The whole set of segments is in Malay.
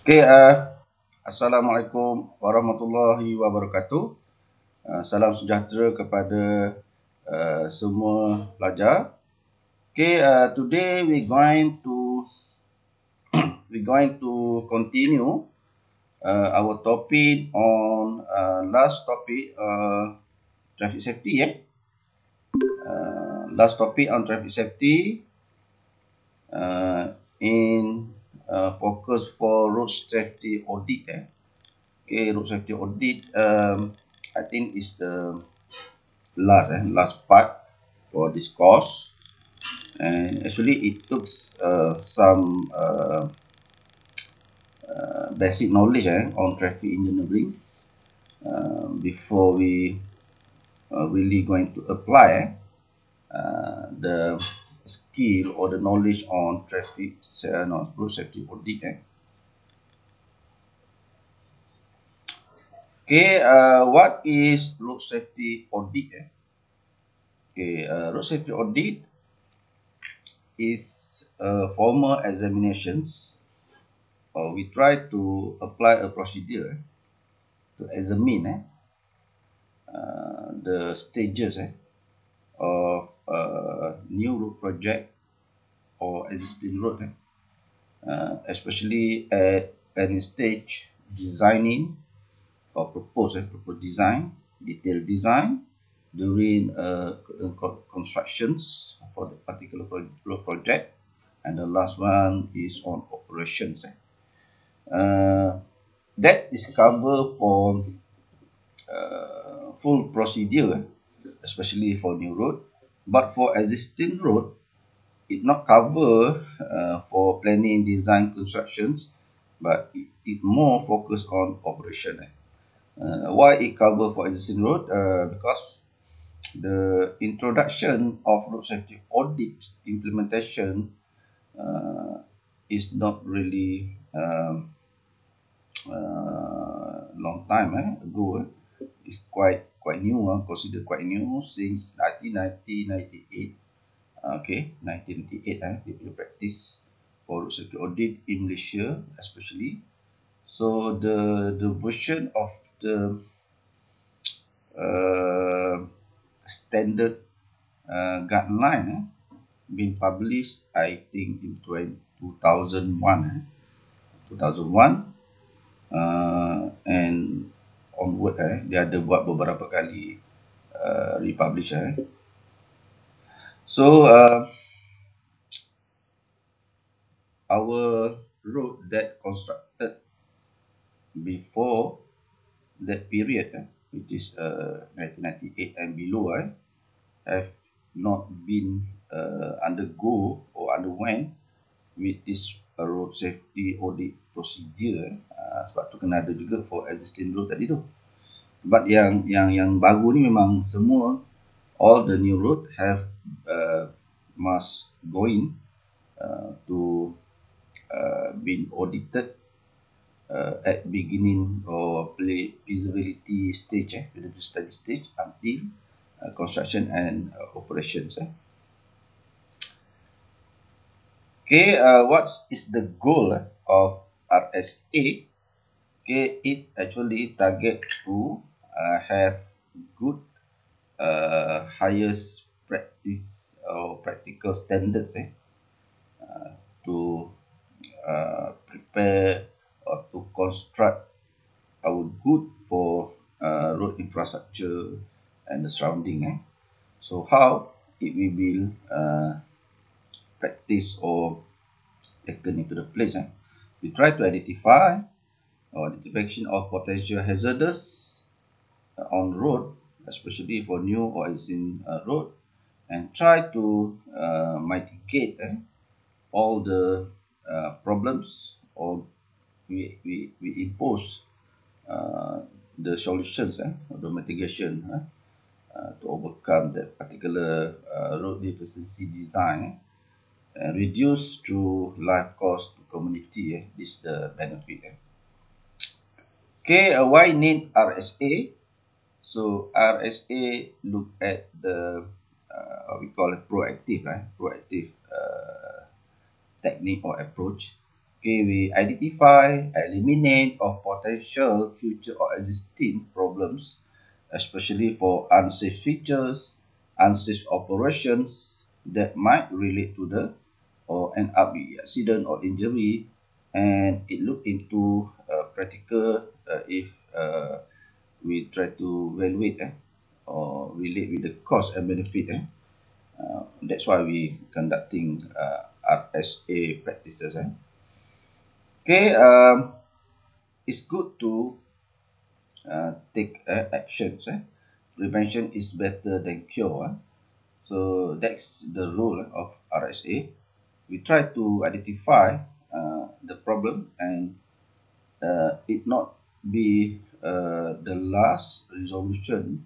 Oke, Assalamualaikum warahmatullahi wabarakatuh. Salam sejahtera kepada semua pelajar. Okay, today we going to continue our topic on last topic traffic safety. Last topic on traffic safety in focus for road safety audit. Okay, road safety audit. I think is the last part for this course, and actually it took some basic knowledge on traffic engineering before we really going to apply the skill or the knowledge on road safety audit. Okay, what is road safety audit? Okay, road safety audit is formal examinations, or we try to apply a procedure to examine the stages of new road project or existing road, especially at planning stage, designing or propose design, detailed design during constructions for the particular road project, and the last one is on operations. That is covered for full procedure, especially for new road, but for existing road, it not cover for planning, design, constructions, but it more focus on operation. Why it cover for existing road? Because the introduction of road safety audit implementation is not really long time ago. It's quite new, considered quite new since 1998. Okay, 1998 they punya practice for road safety audit in Malaysia especially. So the version of the standard guideline been published, I think, in 2001. 2001 and onward dia ada buat beberapa kali republish. So our road that constructed before that period, which is 1998 and below, have not been undergo or underwent with this road safety audit procedure. Sebab tu kena ada juga for existing road tadi tu. But yang baru ni memang semua, all the new road have must go in to been audited at beginning or feasibility stage, feasibility study stage, until construction and operations. Okay, what is the goal of RSA? Okay, it actually target to have good highest practice or practical standards to prepare or to construct our good for road infrastructure and the surrounding. So how it will be practice or taken into the place. We try to identify or identification of potential hazards on road, especially for new or existing road, and try to mitigate all the problems, or we impose the solutions or the mitigation to overcome that particular road efficiency design and reduce to life cost to community. This is the benefit. Okay, why need RSA? So RSA look at the we call it proactive technique or approach Okay, we identify, eliminate or potential future or existing problems, especially for unsafe features, unsafe operations that might relate to the or end up with accident or injury, and it look into practical if we try to evaluate or relate with the cost and benefit. That's why we conducting RSA practices. Okay, it's good to take actions. Prevention is better than cure. So that's the role of RSA. We try to identify the problem and it not be the last resolution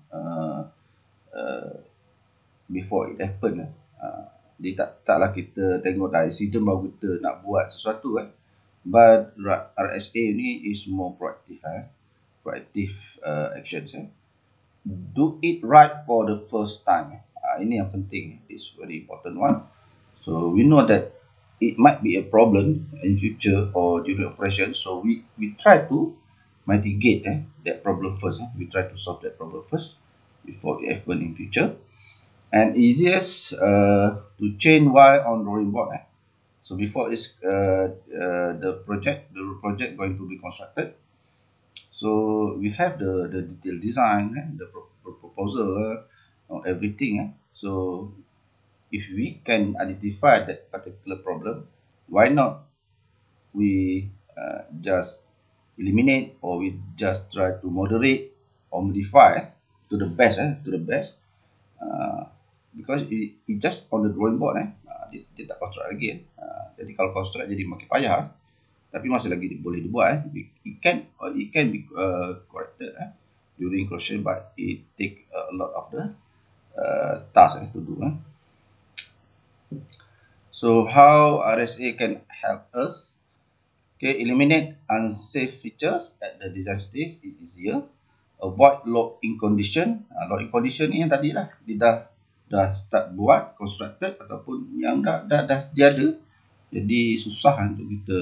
before it happen. Dia taklah kita tengok dah accident baru kita nak buat sesuatu kan. But RSA ni is more proactive. Proactive actions. Do it right for the first time. Ini yang penting. It's very important one. So we know that it might be a problem in future or during operation. So we try to mitigate that problem first. We try to solve that problem first before it happen in future. And easiest to change wire on drawing board. So before it's the project going to be constructed. So we have the detailed design, the proposal, everything. So if we can identify that particular problem, why not we just eliminate or we just try to moderate or modify to the best, because it just on the drawing board, dia tak construct lagi. Jadi kalau construct jadi makin payah, tapi masih lagi boleh dibuat. It can be corrected during construction, but it take a lot of the task to do. So how RSA can help us? Okay, eliminate unsafe features at the design stage is easier. Avoid lock-in condition. Lock-in condition ni yang tadi lah, dia dah start buat, constructed ataupun yang dah dia ada. Jadi susah untuk kita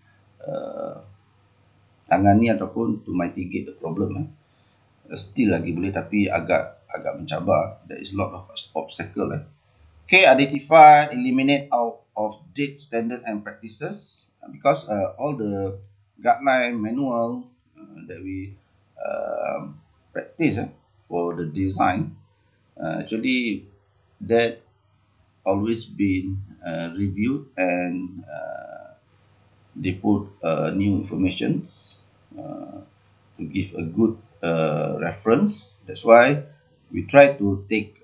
tangani ataupun to mitigate the problem. Still lagi boleh tapi agak mencabar. There is a lot of obstacle. Okay, identify, eliminate out of date standard and practices, because all the guideline manual that we practice for the design, actually that always been reviewed and they put new informations to give a good reference. That's why we try to take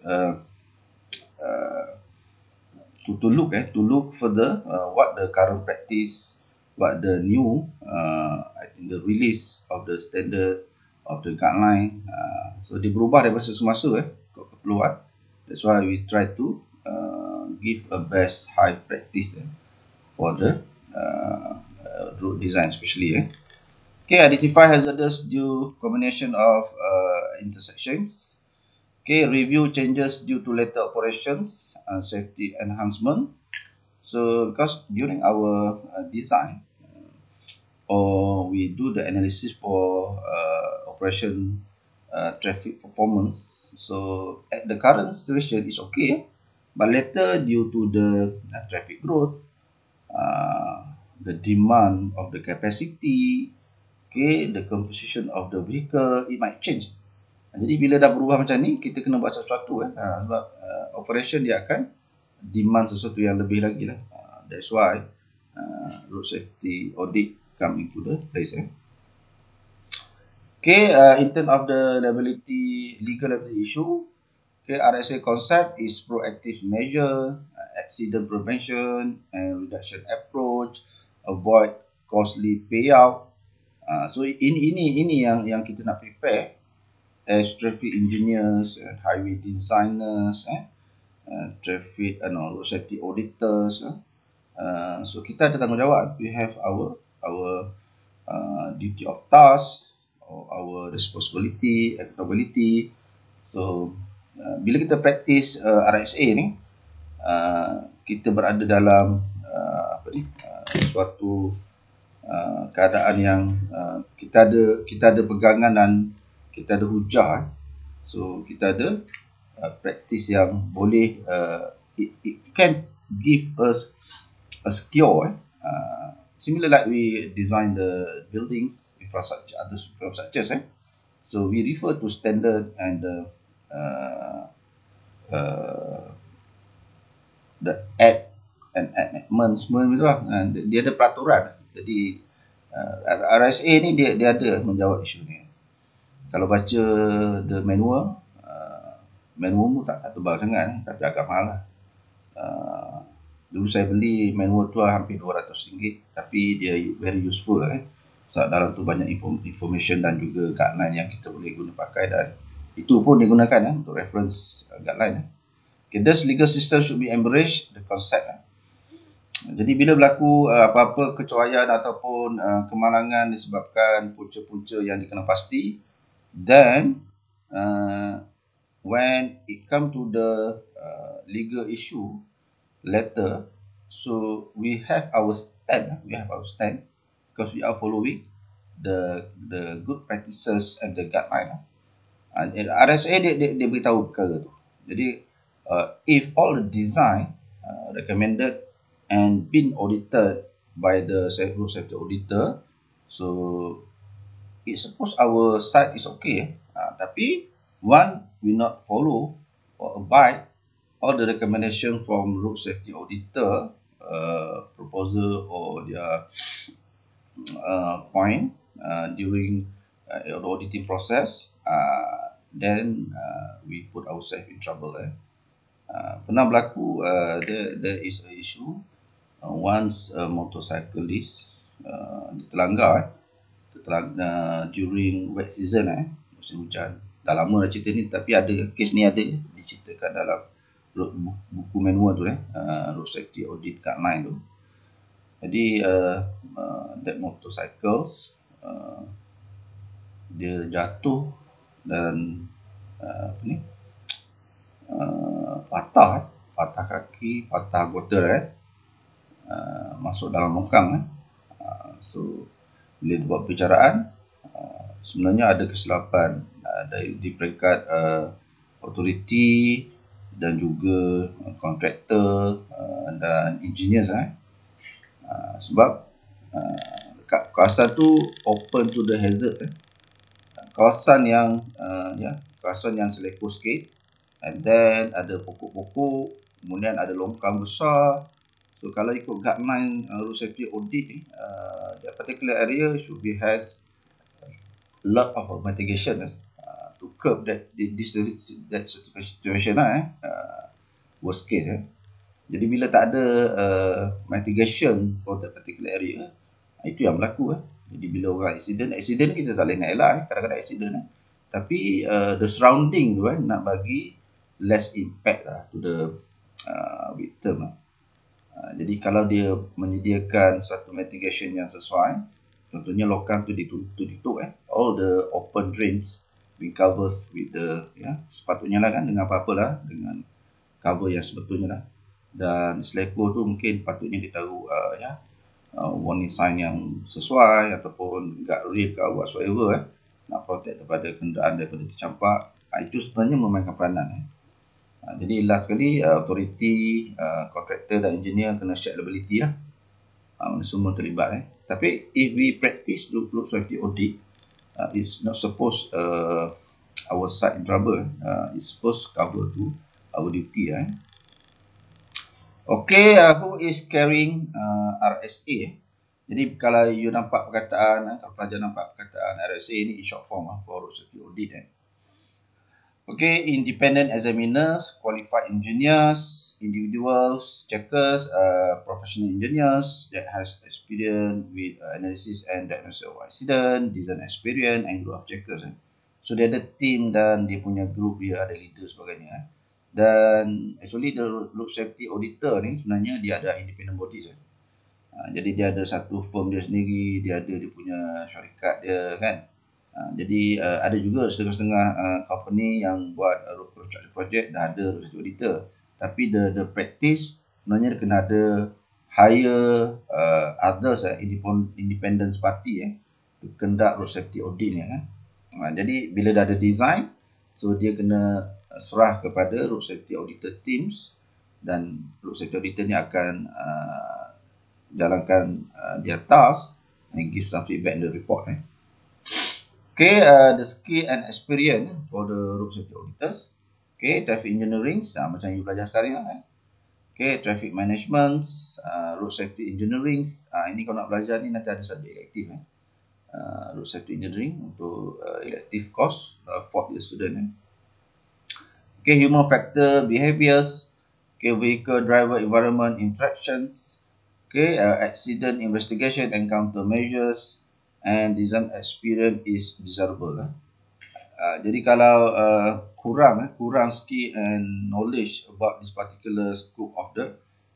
to look further what the current practice, what the new I think the release of the standard of the guideline. So dia berubah daripada semasa keperluan. That's why we try to give a best high practice for the road design especially. Okay, identify hazardous due combination of intersections. Okay, review changes due to later operations and safety enhancement. So because during our design or we do the analysis for operation traffic performance, so at the current situation is okay, but later due to the traffic growth, the demand of the capacity, okay, the composition of the vehicle, it might change. Jadi bila dah berubah macam ni, kita kena buat sesuatu sebab operation dia akan demand sesuatu yang lebih lagi lah. That's why road safety audit come into the place. Okay, in terms of the legal liability issue, okay, RSA concept is proactive measure, accident prevention and reduction approach, avoid costly payout. So ini yang kita nak prepare as traffic engineers and highway designers, traffic road safety auditors. So kita ada tanggungjawab. We have our duty of task, or our responsibility, accountability. So bila kita practice RSA ni, kita berada dalam suatu keadaan yang kita ada pegangan dan kita ada hujah. So kita ada practice yang boleh it can give us a secure. Similar like we design the buildings, infrastructure, other infrastructures. So we refer to standard and the act and enactment semua itu lah. Dia ada peraturan. Jadi RSA ni dia ada menjawab isu ni. Kalau baca the manual, manual tu tak tebal sangat, tapi agak mahal lah. Dulu saya beli manual tu hampir RM200, tapi dia very useful sebab dalam tu banyak information dan juga guideline yang kita boleh guna pakai, dan itu pun digunakan untuk reference guideline. Okay, thus legal system should be embraced the concept. Jadi bila berlaku apa-apa kecuaian ataupun kemalangan disebabkan punca-punca yang dikenal pasti, then when it come to the legal issue later, so we have our stand because we are following the good practices and the guideline. RSA dia beritahu perkara tu. Jadi if all the design recommended and been audited by the road safety auditor, so it suppose our side is okay. Tapi one will not follow or abide all the recommendation from road safety auditor proposal or their point during the auditing process, then we put ourselves in trouble. Pernah berlaku, there is a issue once a motorcyclist terlanggar during wet season, musim hujan. Dah lama dah cerita ni, tapi ada kes ni ada diceritakan dalam buku manual tu, road safety audit guideline tu. Jadi that motorcycles dia jatuh dan patah kaki, patah anggota masuk dalam longkang. So bila buat perbicaraan, sebenarnya ada kesilapan di peringkat authority dan juga kontraktor dan engineers, sebab kawasan tu open to the hazard, kawasan yang selepo sikit, and then ada pokok-pokok, kemudian ada longkang besar. So kalau ikut guideline road safety audit ni, that particular area should be has a lot of mitigation to curb that situation, worst case. Jadi bila tak ada mitigation for that particular area, itu yang berlaku. Jadi bila orang accident kita tak boleh nak elak, kadang-kadang accident, tapi the surrounding tu nak bagi less impact to the victim. Jadi kalau dia menyediakan suatu mitigation yang sesuai, contohnya longkang tu ditutup, all the open drains being covers with the sepatutnya lah, dengan apa-apa lah, dengan cover yang sebetulnya lah. Dan seleko tu mungkin patutnya ditaruh warning sign yang sesuai, ataupun guard rail ke whatsoever, nak protect daripada kenderaan daripada tercampak. Itu sebenarnya memainkan peranan. Jadi last sekali, authority, contractor dan engineer kena check liability lah. Semua terlibat. Tapi if we practice road safety audit, it's not supposed our side in trouble. It's supposed cover to our duty. Okay, who is carrying RSA? Jadi kalau you nampak perkataan, kalau pelajar nampak perkataan RSA ni, short form for road safety audit. Okay, independent examiners, qualified engineers, individuals, checkers, professional engineers that has experience with analysis and diagnosis of accident, design experience, and group of checkers. So dia ada team dan dia punya group, dia ada leader sebagainya. Dan actually the road safety auditor ni sebenarnya dia ada independent bodies. Jadi dia ada satu firm dia sendiri, dia ada dia punya syarikat dia, kan. Jadi ada juga setengah-setengah company yang buat road construction project dah ada road safety auditor. Tapi the practice sebenarnya kena ada hire others independent party to conduct road safety audit ni kan. Jadi bila dah ada design, so dia kena serah kepada road safety auditor teams, dan road safety auditor ni akan jalankan their task and give some feedback in the report. Okay, the skill and experience for the road safety auditors. Okay, traffic engineering, macam you belajar sekarang lah. Okay, traffic management, road safety engineering. Ini kalau nak belajar ni nanti ada subjek elektif. Road safety engineering untuk elective course for the student. Okay, human factor, behaviors. Okay, vehicle driver environment interactions. Okay, accident investigation and countermeasures, and design experience is desirable. Jadi kalau kurang skill and knowledge about this particular scope of the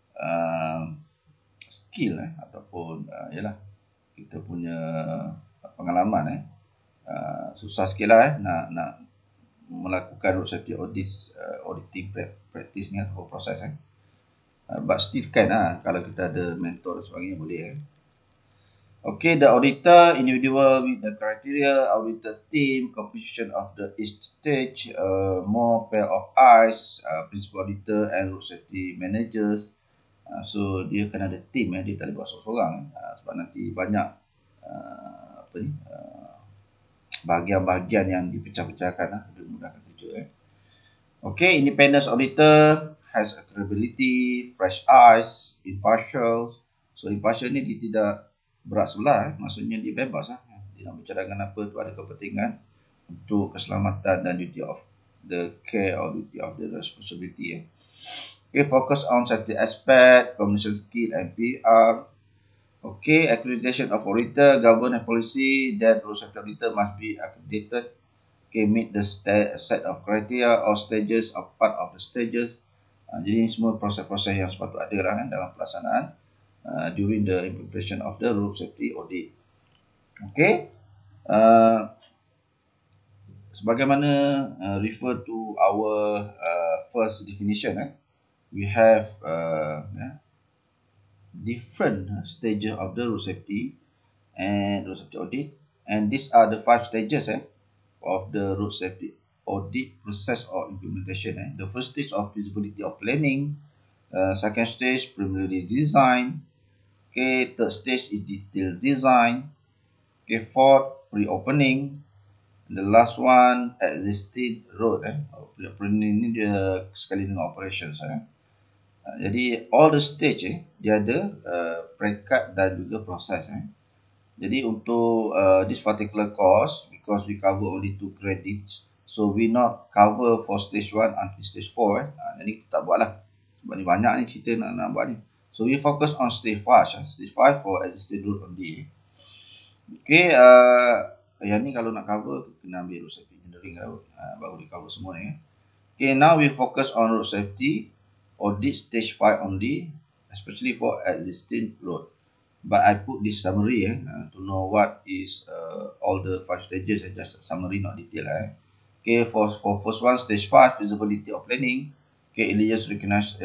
skill ataupun yalah kita punya pengalaman susah sikit lah nak melakukan road safety auditing practice ni atau proses but still kan kalau kita ada mentor dan sebagainya boleh Okay, the auditor, individual with the criteria, auditor team, composition of the each stage, more pair of eyes, principal auditor and road safety managers. So dia kena ada team dia tak boleh buat seorang-seorang sebab nanti banyak bahagian-bahagian yang dipecah-pecahkan untuk memudahkan kerja Okay, independent auditor has credibility, fresh eyes, impartial. So impartial ni dia tidak berat sebelah maksudnya dia bebas dia nak bicara dengan apa tu ada kepentingan untuk keselamatan dan duty of the care or duty of the responsibility Okay, focus on safety aspect, communication skill and PR. Okay, accreditation of auditor, governance policy that road safety auditor must be accredited. Okay, meet the set of criteria or stages or part of the stages. Jadi semua proses-proses yang sepatut ada lah dalam pelaksanaan during the implementation of the road safety audit. Okay, sebagaimana refer to our first definition, we have different stages of the road safety and road safety audit, and these are the 5 stages of the road safety audit process or implementation. The first stage of feasibility of planning, second stage preliminary design. Okay, third stage is detailed design. Okay, fourth pre-opening. The last one existing road. Pre-opening ni dia sekali dengan operations. Jadi all the stage dia ada peringkat dan juga proses. Jadi untuk this particular course, because we cover only 2 credits, so we not cover for stage 1 until stage 4. Jadi kita tak buat lah. Sebab ni banyak ni cerita nak buat ni. So we focus on stage 5. Stage 5 for existing road only. Okay, yang ni kalau nak cover kena ambil road safety engineering baru di cover semua ni. Okay, now we focus on road safety audit stage 5 only, especially for existing road. But I put this summary to know what is all the 5 stages, just a summary, not detail. Okay, for first one, stage 5, feasibility of planning. Okay, Elias recognize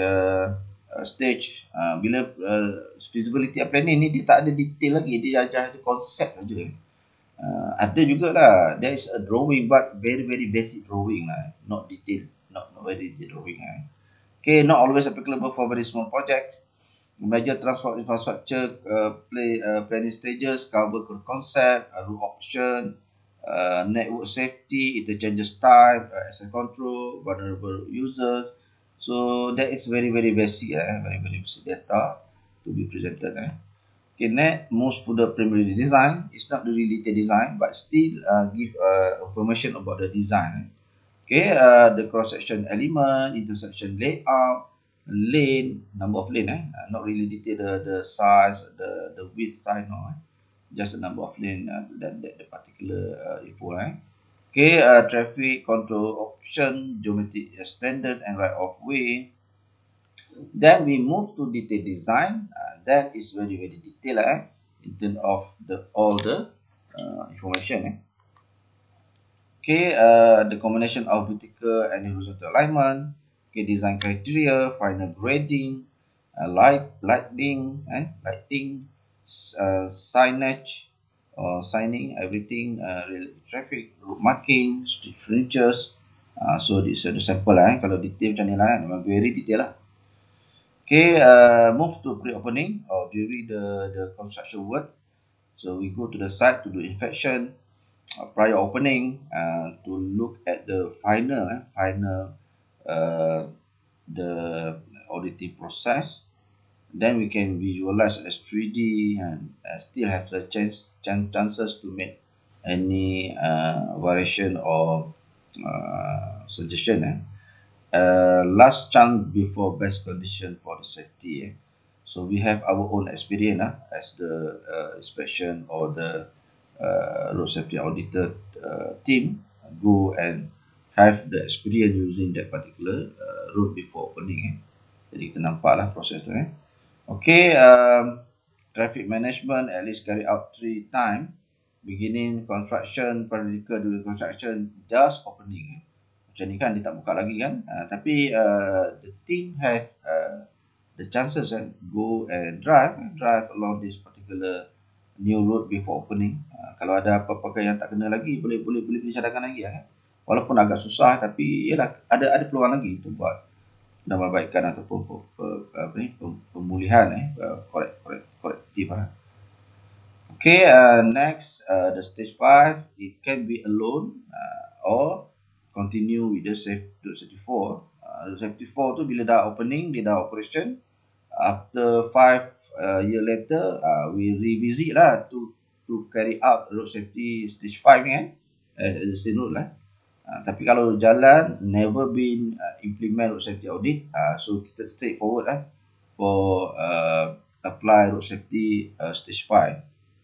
stage. Bila feasibility of planning ni dia tak ada detail lagi, dia ajar konsep saja. Ada jugalah, there is a drawing but very basic drawing lah, not detail, not very detailed drawing. Okay, not always applicable for very small project. Major transport infrastructure planning stages cover concept, route option, network safety, interchanges type, asset control, vulnerable users. So that is very basic, very basic data to be presented. Okay, next moves to the preliminary design. It's not really detailed design, but still give information about the design. Okay, the cross-section element, intersection layout, lane, number of lane. Not really detailed the size, the width size, no. Just the number of lane that the particular info. Okay, traffic control option, geometric standard and right of way. Then we move to detailed design. That is very detailed in terms of all the information. Okay, the combination of vertical and horizontal alignment. Okay, design criteria, final grading, lighting, signage or signing, everything, traffic, route marking, street furnitures. So this is the sample lah. Kalau detail macam ni lah, memang very detail lah. Okay, move to pre-opening or during the construction work. So we go to the site to do inspection prior opening, to look at the final the auditing process. Then we can visualize as 3D and still have the chances to make any variation or suggestion. Last chance before best condition for the safety. So we have our own experience as the inspection or the road safety auditor team go and have the experience using that particular road before opening. Jadi kita nampak lah proses tu. Okay, traffic management at least carry out 3 times. Beginning construction, periodical during construction, just opening. Macam ni kan dia tak buka lagi kan. Tapi the team have the chances go and drive along this particular new road before opening. Kalau ada apa-apa yang tak kena lagi, boleh cadangkan lagi kan. Walaupun agak susah, tapi yalah ada peluang lagi untuk buat perbaikan ataupun pemulihan korektif lah. Okay, next, the stage 5, it can be alone or continue with the safety 4. Safety 4 tu bila dah opening, dia dah operation. After 5 year later, we revisit lah to carry out road safety stage 5 ni kan, as the same road lah. Tapi kalau jalan never been implement road safety audit, so kita straightforward for apply road safety stage 5.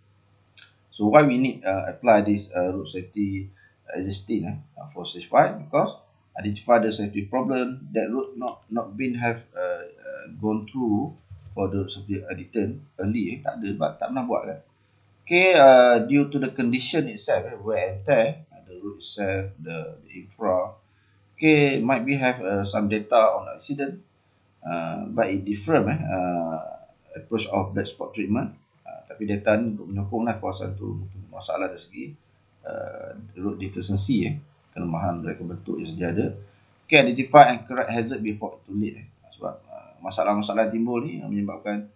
So why we need apply this road safety existing for stage 5? Because identify the safety problem that road not been have gone through for the road safety auditor early. Tak pernah buat kan. Okay, due to the condition itself, wear and tear, the road itself, the infra, okay, might be have some data on accident, but it different approach of black spot treatment. Tapi data ni untuk menyokong lah kawasan tu mungkin masalah dari segi road deficiency, kelemahan mereka bentuk yang sedia ada. Okay, identify and correct hazard before it too late. Sebab masalah-masalah timbul ni menyebabkan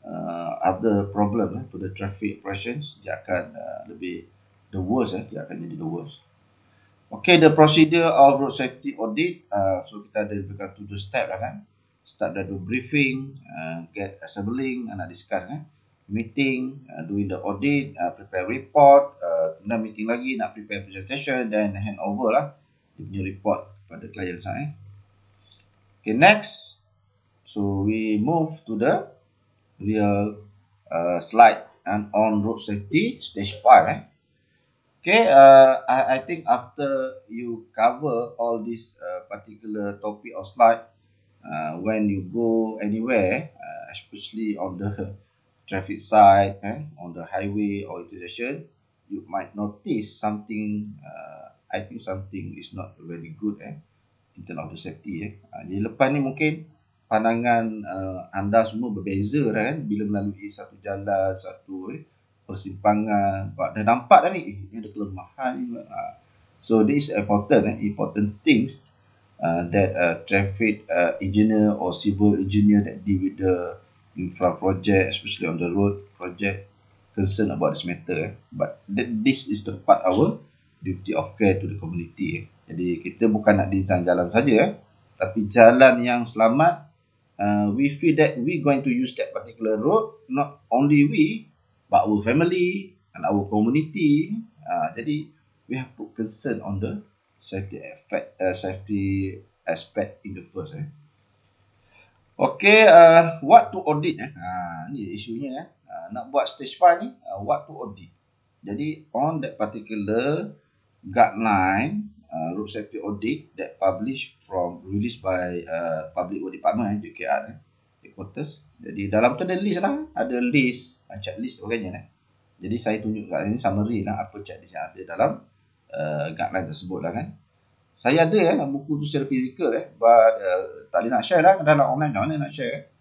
other problem to the traffic operations, dia akan lebih the worst, dia akan jadi the worst. Okay, the procedure of road safety audit, so kita ada lebih 7 step lah kan. Start dari briefing, get assembling, nak discuss meeting, doing the audit, prepare report, kemudian meeting lagi, nak prepare presentation, then hand over lah dia punya report kepada klien saya. Okay, next, so we move to the real slide and on road safety stage 5. Okay, I think after you cover all this particular topic or slide, when you go anywhere, especially on the traffic side, on the highway or intersection, you might notice something. I think something is not very good in terms of the safety. Jadi lepas ni mungkin pandangan anda semua berbeza dah kan, bila melalui satu jalan, satu persimpangan, dah nampak dah ni, ni ada kelemahan ni. So this is important things that traffic engineer or civil engineer that deal with the infra project, especially on the road project, concerned about this matter. But this is the part our duty of care to the community. Jadi kita bukan nak design jalan saja, tapi jalan yang selamat. We feel that we going to use that particular road, not only we, but our family and our community. Jadi we have put concern on the safety aspect in the first. Okay, what to audit? Ni isunya. Nak buat stage 5 ni, what to audit. Jadi on that particular guideline, road safety audit that released by Public Works Department, JKR, headquarters. Jadi dalam tu ada list lah, ada list, checklist sebagainya. Jadi saya tunjuk kat sini summary lah apa checklist yang ada dalam guideline tersebut lah kan. Saya ada buku tu secara fizikal, but tak boleh nak share lah dalam online, macam mana nak share.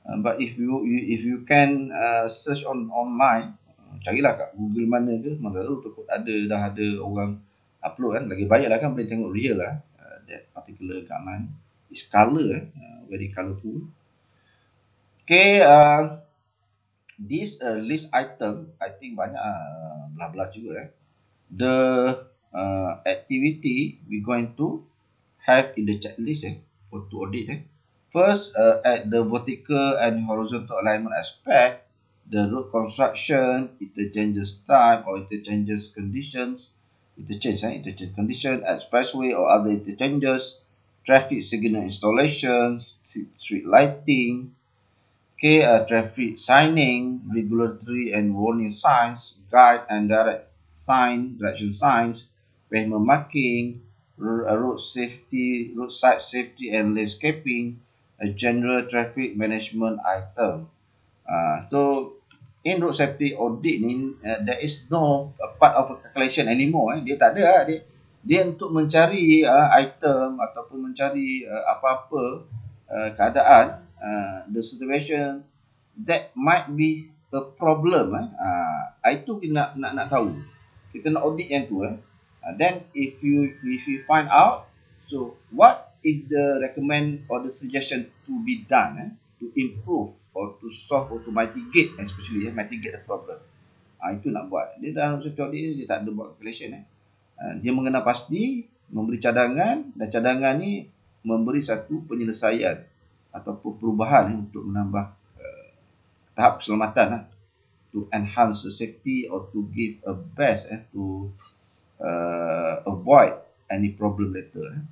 But if you can search online, carilah kat Google mana ke, mana tahu takut dah ada orang upload kan, lagi banyak lah kan, boleh tengok real lah. That particular guideline is color, very colorful. Okay, this list item, I think banyak belas-belas juga. The activity we going to have in the checklist for to audit. First, at the vertical and horizontal alignment aspect, the road construction, interchanges type or interchanges conditions, interchange condition, expressway or other interchanges, traffic signal installations, street lighting, okay, traffic signing, regulatory and warning signs, guide and direction signs, pavement marking, roadside safety and landscaping, a general traffic management item. So in road safety audit ni, there is no part of a calculation anymore. Dia tak ada. Dia untuk mencari item ataupun mencari apa-apa keadaan, the situation that might be a problem. Itu kita nak tahu. Kita nak audit yang tu. Then if you find out, so what is the recommend or the suggestion to be done to improve or to solve or to mitigate, especially mitigate the problem. Itu nak buat. Dia dalam satu audit ni dia tak ada buat calculation. Dia mengenal pasti, memberi cadangan, dan cadangan ni memberi satu penyelesaian ataupun perubahan untuk menambah tahap keselamatan to enhance the safety or to give a best to avoid any problem later.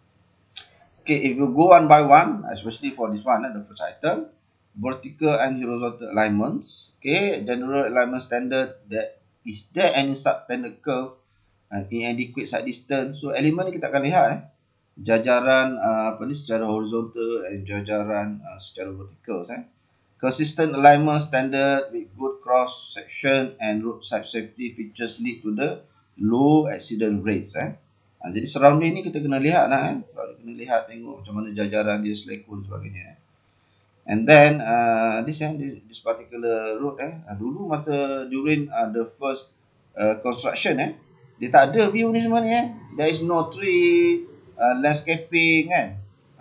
Okay, if you go one by one, especially for this one, the first item, vertical and horizontal alignments. Okay, general alignment standard, that is there any substandard curve and inadequate side distance. So element ni kita akan lihat jajaran secara horizontal dan jajaran secara vertical. Consistent alignment standard with good cross section and roadside safety features lead to the low accident rates. Jadi surrounding ni kita kena lihat lah. Kena lihat tengok macam mana jajaran dia, selekun sebagainya. And then this particular road dulu masa during the first construction dia tak ada view ni semua ni. There is no tree, landscaping kan.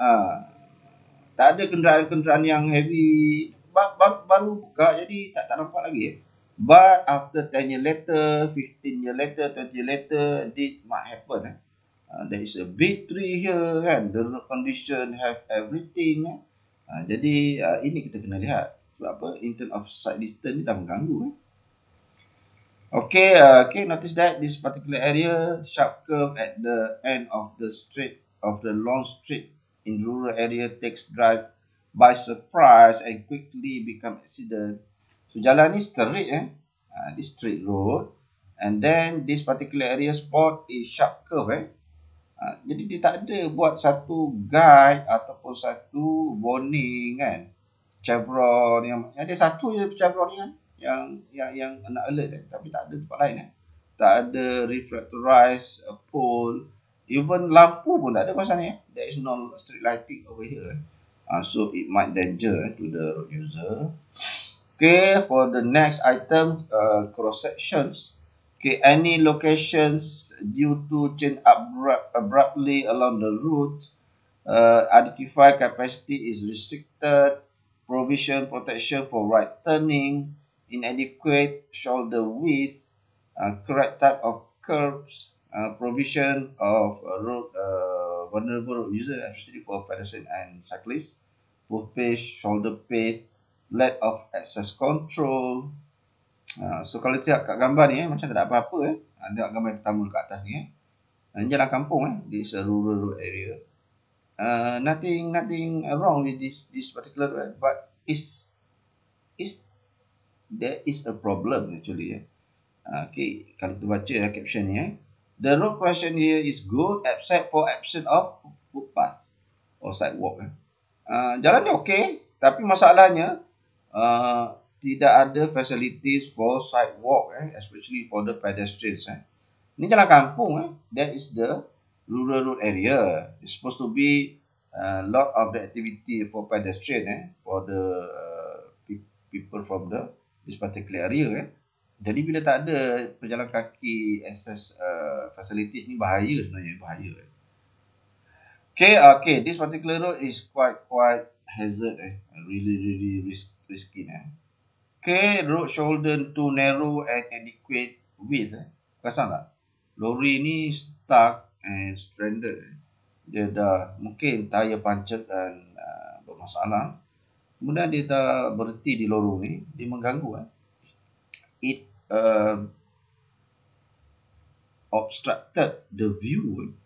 Tak ada kenderaan-kenderaan yang heavy, baru buka jadi tak nampak lagi. But after 10 years later, 15 years later, 20 years later, it might happen. There is a big tree here kan. The road condition have everything. Jadi ini kita kena lihat. Sebab apa? In terms of side distance ni dah mengganggu. Okay, notice that this particular area, sharp curve at the end of the street, of the long street in rural area takes drive by surprise and quickly become accident. So jalan ni straight this straight road, and then this particular area spot is sharp curve jadi dia tak ada buat satu guide ataupun satu warning kan, chevron yang ada satu je chevron ni kan yang nak alert tapi tak ada tempat lain tak ada reflectorized pole, even lampu pun tak ada pasal ni. There is no street lighting over here. So it might danger to the road user. Okay, for the next item, cross sections. Okay, any locations due to change abruptly along the route, identify capacity is restricted, provision protection for right turning, inadequate shoulder width, correct type of curbs, provision of road vulnerable road user, especially for pedestrian and cyclists, footpath, shoulder path, lack of access control. So kalau lihat kat gambar ni macam tak ada apa-apa Ada gambar pertama kat atas ni jalan kampung this rural road area. Nothing wrong with this particular road, but there is a problem actually. Okay, kalau kita baca caption ni the road question here is good except for absence of footpath or sidewalk. Jalan ni okey, tapi masalahnya tidak ada facilities for sidewalk, especially for the pedestrians. Ini jalan kampung, that is the rural road area. It's supposed to be lot of the activity for pedestrian, for the people from this particular area. Jadi bila tak ada pejalan kaki access facilities ni bahaya sebenarnya, bahaya. Okay, this particular road is quite hazard, really risky. Okay, road shoulder too narrow and adequate width. Perasan tak? Lori ni stuck and stranded. Dia dah mungkin tayar pancit dan bermasalah. Kemudian dia dah berhenti di lorong ni, dia mengganggu. It obstructed the view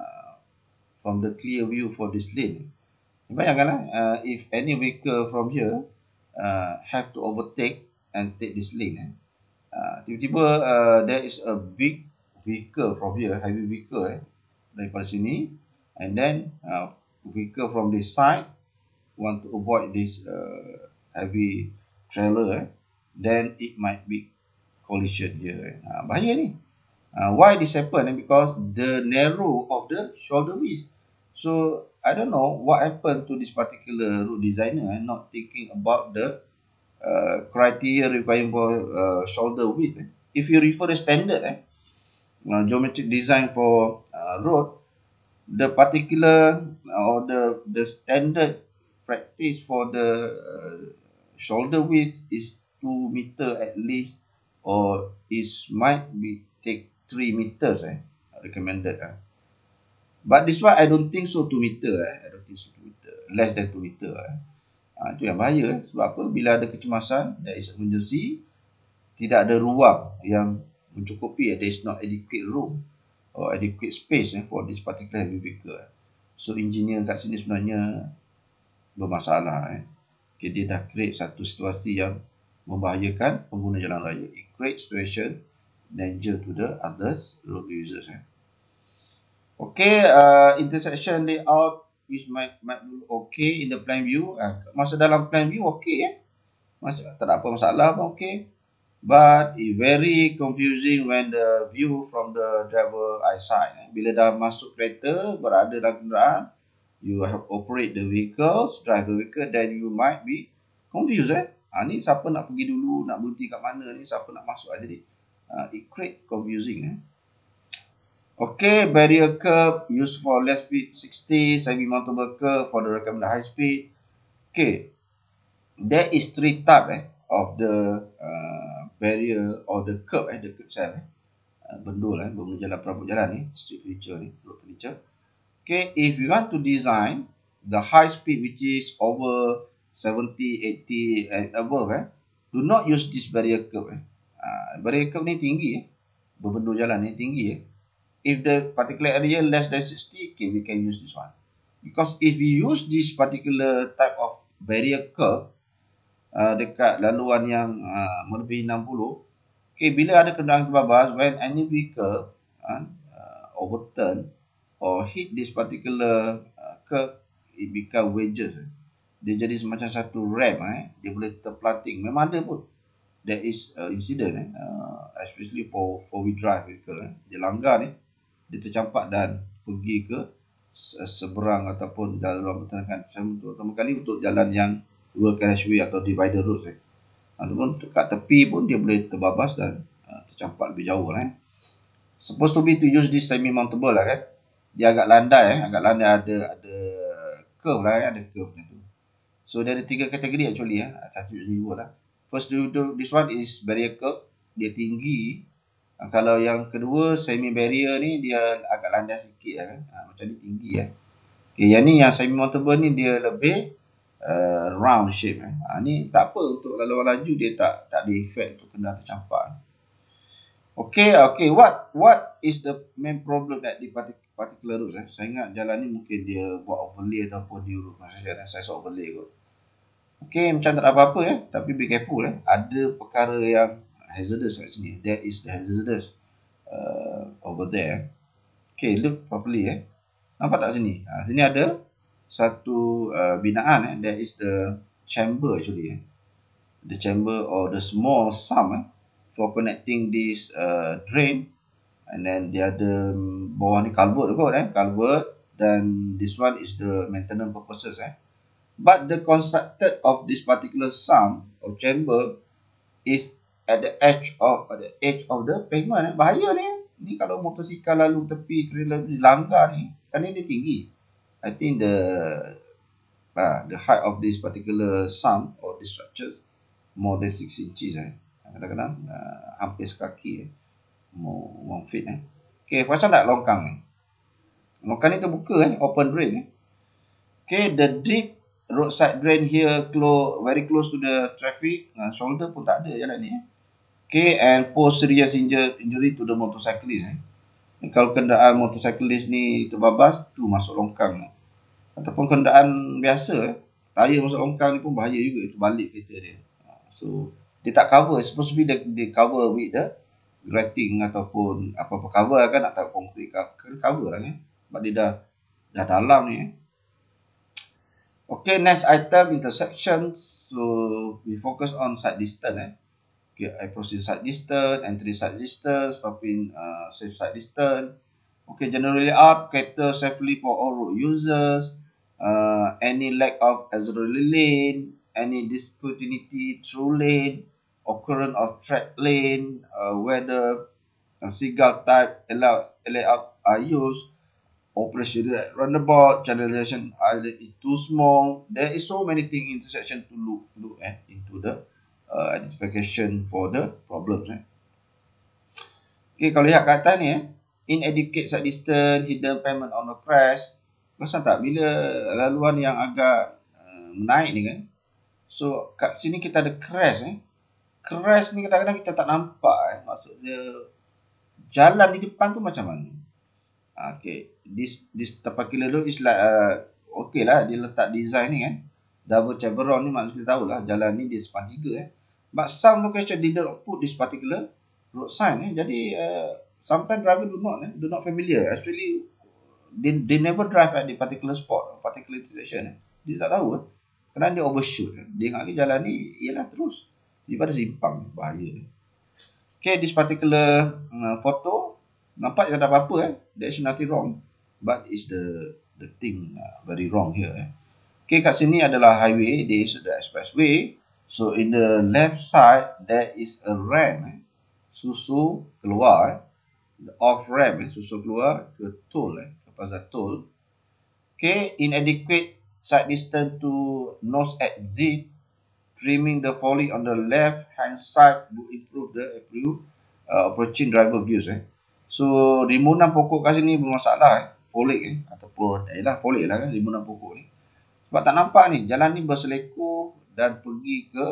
from the clear view for this lane. Bayangkanlah, if any vehicle from here have to overtake and take this lane, tiba-tiba there is a big vehicle from here, heavy vehicle daripada sini, and then vehicle from this side want to avoid this heavy trailer, then it might be collision here. Bahaya ni. Why this happen? Because the narrow of the shoulder width. So I don't know what happened to this particular road designer, not thinking about the criteria required for shoulder width. If you refer the standard geometric design for road, the particular or the standard practice for the shoulder width is 2 meter at least, or is might be take 3 meters recommended. But this one I don't think so 2 meter. I don't think so 2 meter. Less than 2 meter. Itu yang bahaya. Sebab apa? Bila ada kecemasan, there is emergency, tidak ada ruang yang mencukupi. There is not adequate room or adequate space for this particular heavy vehicle. So engineer kat sini sebenarnya bermasalah. Okay, dia dah create satu situasi yang membahayakan pengguna jalan raya. It creates situation danger to the others road users. Okay, intersection layout which might look okay in the plan view. Masa dalam plan view okay tak ada apa masalah pun okay. But it very confusing when the view from the driver eyesight. Bila dah masuk kereta, berada dalam kenderaan, you have operate the vehicles, drive the vehicle, then you might be confused. Ni siapa nak pergi dulu, nak berhenti kat mana ni, siapa nak masuk. Jadi it create confusing. Okay, barrier curve used for less speed 60, semi-mountable curve for the recommended high speed. Okay, there is 3 type of the barrier or the curve itself. Bendul berguna jalan perabot jalan ni, street furniture ni, road furniture. Okay, if you want to design the high speed which is over 70, 80 and above, do not use this barrier curve. Barrier curve ni tinggi, berbendul jalan ni tinggi. If the particular area less than 60, okay, we can use this one. Because if we use this particular type of barrier curve dekat laluan yang melebihi 60, okay, bila ada kenderaan terbabas, when any vehicle overturn or hit this particular curve, it become wedges. Dia jadi semacam satu ramp, dia boleh terplanting. Memang ada pun. There is incident, especially for four-wheel drive vehicle. Dia langgar ni, dia tercampak dan pergi ke seberang ataupun dalam pertengahan. Pertama kali untuk jalan yang dual carriageway atau divider road. Ataupun dekat tepi pun dia boleh terbabas dan tercampak lebih jauh. Supposed to be to use this semi-mountable kan. Dia agak landai, ada curve ada curve macam tu. So dia ada 3 kategori actually satu dua lah. First this one is barrier curve, dia tinggi. Kalau yang kedua semi barrier ni dia agak landai sikit macam ni tinggi Okay, yang ni yang semi mountable ni dia lebih round shape ni tak apa untuk laluan laju, dia tak ada effect untuk kenderaan tercampak. Okay, what is the main problem at the particular road? Saya ingat jalan ni mungkin dia buat overlay ataupun diurut. Saya overlay kot. Okay, macam tak ada apa-apa tapi be careful ada perkara yang hazardous kat sini. That is the hazardous over there. Okay, look properly Nampak tak sini? Sini ada satu binaan that is the chamber actually the chamber or the small sump for connecting this drain, and then dia ada bawah ni culvert kot culvert, dan this one is the maintenance purposes. But the constructed of this particular sump or chamber is at the edge of the pavement. Bahaya ni. Ni kalau motosikal lalu tepi trailer dilanggar ni, kan ini tinggi. I think the height of this particular sump or this structures more than 6 inches. Kadang-kadang hampir sekaki. More 1 feet. Okay, pasal tak longkang ni? Longkang ni terbuka, open drain. Okay, the deep roadside drain here very close to the traffic. Shoulder pun tak ada jalan ni. Okay, and pose serious injury to the motorcyclist. Kalau kenderaan motorcyclist ni terbabas, tu masuk longkang. Ataupun kenderaan biasa, tayar masuk longkang ni pun bahaya juga. Itu balik kereta dia. So, dia tak cover. Supposed to be they cover with the gratting ataupun apa-apa cover kan, nak tahu konkret cover lah. Sebab dia dah dalam ni. Okay, next item, intersections. So, we focus on side distance. Okay, approaching side distance, entry side distance, stopping safe side distance. Okay, generally out, cater safely for all road users. Any lack of auxiliary lane, any discontinuity through lane, occurrence of track lane, whether seagull type layout are used, operation at roundabout, channelization either is too small. There is so many things intersection to look at into the identification for the problems. Okay, kalau lihat kat atas ni, inadequate side distance, hidden pavement on the crash. Pasal tak, bila laluan yang agak menaik ni kan, so kat sini kita ada crash. Crash ni kadang-kadang kita tak nampak. Maksudnya jalan di depan tu macam mana. Okay, this particular road is like okay lah, dia letak design ni kan, double chevron ni, maksud kita tahu lah jalan ni dia span 3. But some location did not put this particular road sign. Jadi sometimes driver do not familiar. Actually they never drive at the particular spot, particular intersection. Dia tak tahu. Kerana dia overshoot. Dia ingat jalan ni ialah terus daripada simpang, bahaya. Okay, this particular photo nampak tak ada apa-apa. There's nothing wrong, but is the thing very wrong here. Okay, kat sini adalah highway. There is the expressway. So in the left side there is a ramp. Susu keluar. The off ramp. Susu keluar ke tol. Ke pasar tol. Okay, inadequate side distance to nose exit. Trimming the foliage on the left hand side would improve the approaching driver views. So rimunan pokok kat sini bermasalah. Foliage ataupun foliage lah kan, rimunan pokok ni. Sebab tak nampak ni, jalan ni berselekor dan pergi ke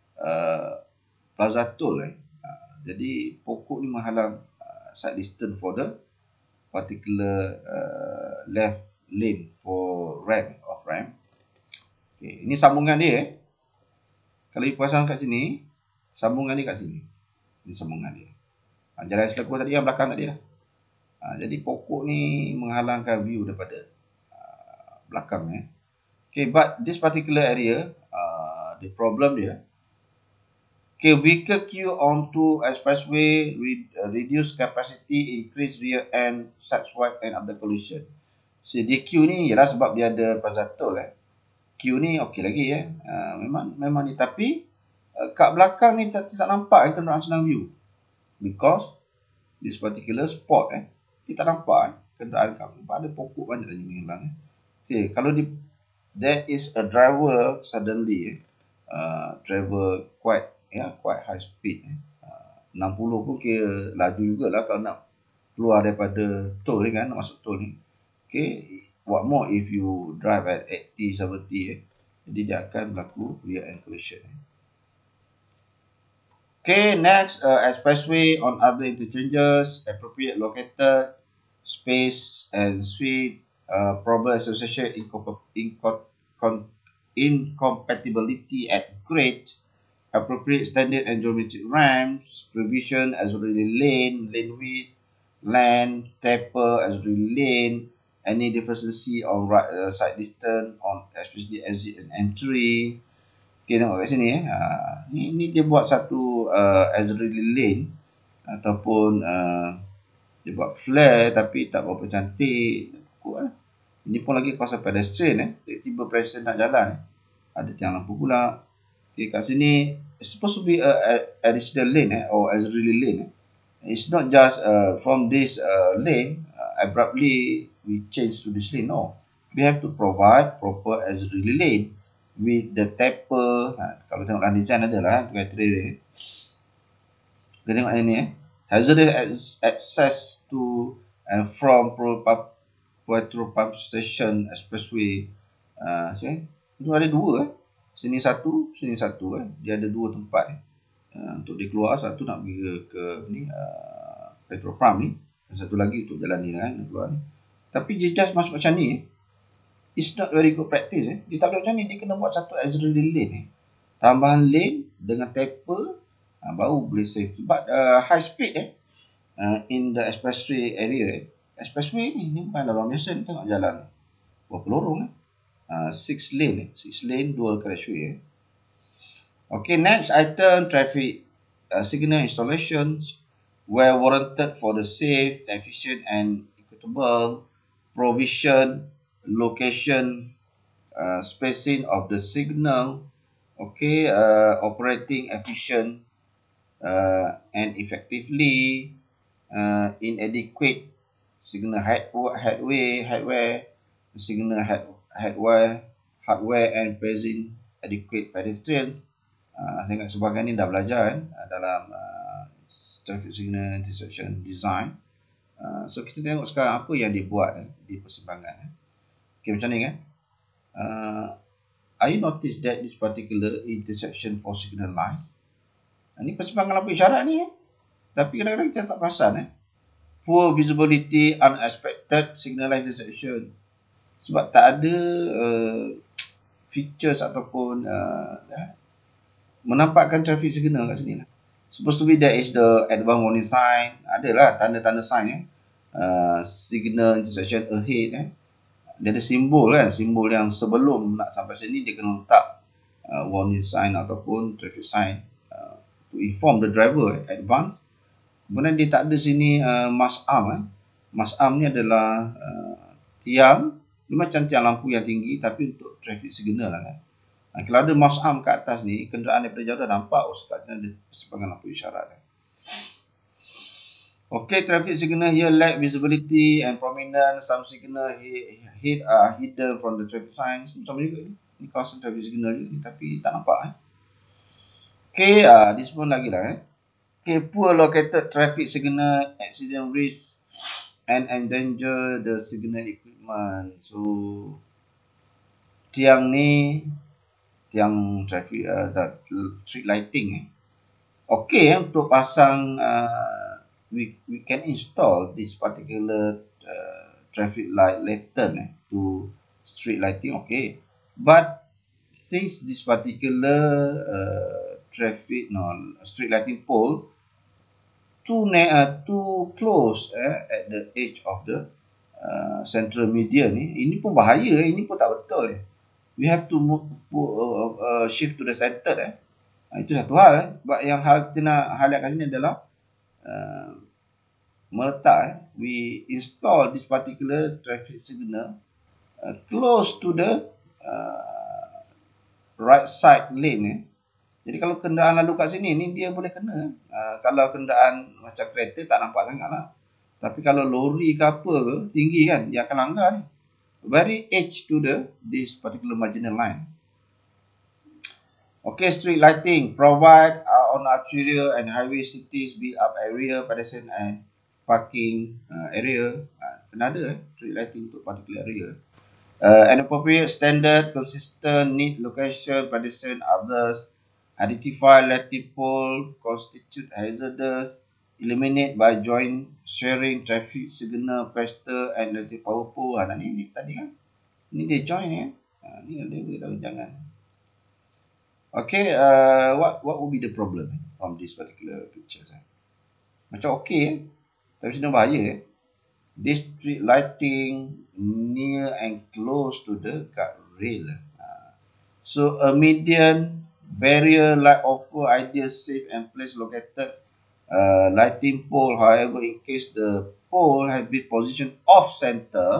Plaza Tol. Jadi pokok ni menghalang side distance for the particular left lane for ramp, off ramp. Okay, ini sambungan dia. Kalau you pasang kat sini, sambungan dia kat sini. Ini sambungan dia. Jalan selekor tadi yang belakang tadi lah. Jadi pokok ni menghalangkan view daripada belakang. Okay, but this particular area, the problem dia, okay, vehicle queue onto expressway, reduce capacity, increase rear end, side swipe and other collision. So dia queue ni ialah sebab dia ada Plaza Tol. Queue ni okey lagi memang ni, tapi kat belakang ni tak nampak kenderaan senang view. Because this particular spot kita nampak kenderaan kat ada pokok banyak lagi menghilang. Okay, kalau there is a driver suddenly travel quite high speed. 60 pun kira laju jugalah kalau nak keluar daripada tol kan, nak masuk tol ni. Okay, what more if you drive at 80, 70 jadi dia akan berlaku rear end collision. Okay, next, expressway on other interchanges, appropriate located, space and suite, problem association, incompatibility at grade, appropriate standard and geometric ramps, provision auxiliary lane, lane width, land, taper, auxiliary lane, any deficiency on side distance, on especially exit and entry. Okay, tengok kat sini ni dia buat satu auxiliary lane ataupun dia buat flare tapi tak berapa cantik. Ini pun lagi kawasan pedestrian tiba-tiba pedestrian nak jalan ada tiang lampu pula. Okay, kat sini it's supposed to be a additional lane or auxiliary lane. It's not just from this lane abruptly we change to this lane. No, we have to provide proper auxiliary lane with the taper. Kalau tengok dalam design adalah kriteria. Kita tengok ini hazardous access to and from petrol pump station expressway. Itu ada dua sini satu dia ada dua tempat untuk dia keluar. Satu nak pergi ke ni petrol pump ni, dan satu lagi untuk jalan ni nak keluar ni. Tapi dia just masuk macam ni it's not very good practice dia tak boleh macam ni. Dia kena buat satu auxiliary lane tambahan lane dengan taper baru boleh safe. But high speed in the expressway area expressway ni bukan dalam biasa. Ni tengok jalan berapa lorong 6 lane 6 lane dual carriageway. Okay, next item, traffic signal installations where warranted for the safe, efficient and equitable provision, location, spacing of the signal. Okay, operating efficient and effectively, inadequate signal hardware, signal hardware and present adequate pedestrians. Tengok sebahagian ni dah belajar dalam traffic signal intersection design. So kita tengok sekarang apa yang dibuat di persimpangan. Okay, macam ni kan. I notice that this particular intersection for signal lines. Ini persimpangan lampu isyarat ni tapi kadang-kadang kita tak perasan poor visibility, unexpected signal line intersection. Sebab tak ada features ataupun menampakkan traffic signal kat sini lah. Supposed to be there is the advanced warning sign. Adalah tanda-tanda sign signal intersection ahead Dia ada simbol simbol yang sebelum nak sampai sini dia kena letak warning sign ataupun traffic sign to inform the driver advance. Kemudian dia tak ada sini mask arm. Mask arm ni adalah tiang. Dia macam tiang lampu yang tinggi tapi untuk traffic signal lah kan. Kalau ada mask arm kat atas ni, kenderaan daripada jauh dah nampak sekarang ada persimpangan lampu isyarat. Okay, traffic signal here lack visibility and prominent. Some signal here are hidden from the traffic signs. Sama juga ni kawasan traffic signal ni tapi tak nampak Okay, this pun lagi lah Okay, poor located traffic signal, accident risk and endanger the signal equipment. So tiang ni tiang traffic street lighting okay untuk pasang we can install this particular traffic light lantern to street lighting okay, but since this particular street lighting pole too close at the edge of the central median ini pun bahaya ini pun tak betul we have to move, shift to the center itu satu hal yang kita nak highlight kat sini adalah meletak we install this particular traffic signal close to the right side lane jadi kalau kenderaan lalu kat sini ni dia boleh kena kalau kenderaan macam kereta tak nampak sangat lah tapi kalau lori ke apa ke tinggi kan dia akan langgar ni very edge to this particular marginal line. Okay, street lighting provide on arterial and highway cities build up area pedestrian and parking area kena ada street lighting untuk particular area. An appropriate standard consistent neat location pedestrian others identify lighting pole constitute hazardous eliminate by joint sharing traffic signal pester and electric power pole. Ni tadi kan ni dia join ni dia beritahu jangan. Okay, what would be the problem from this particular picture macam okay tapi sebenarnya bahaya this street lighting near and close to the guardrail so a median barrier light offer ideal safe and place located lighting pole however in case the pole has been positioned off center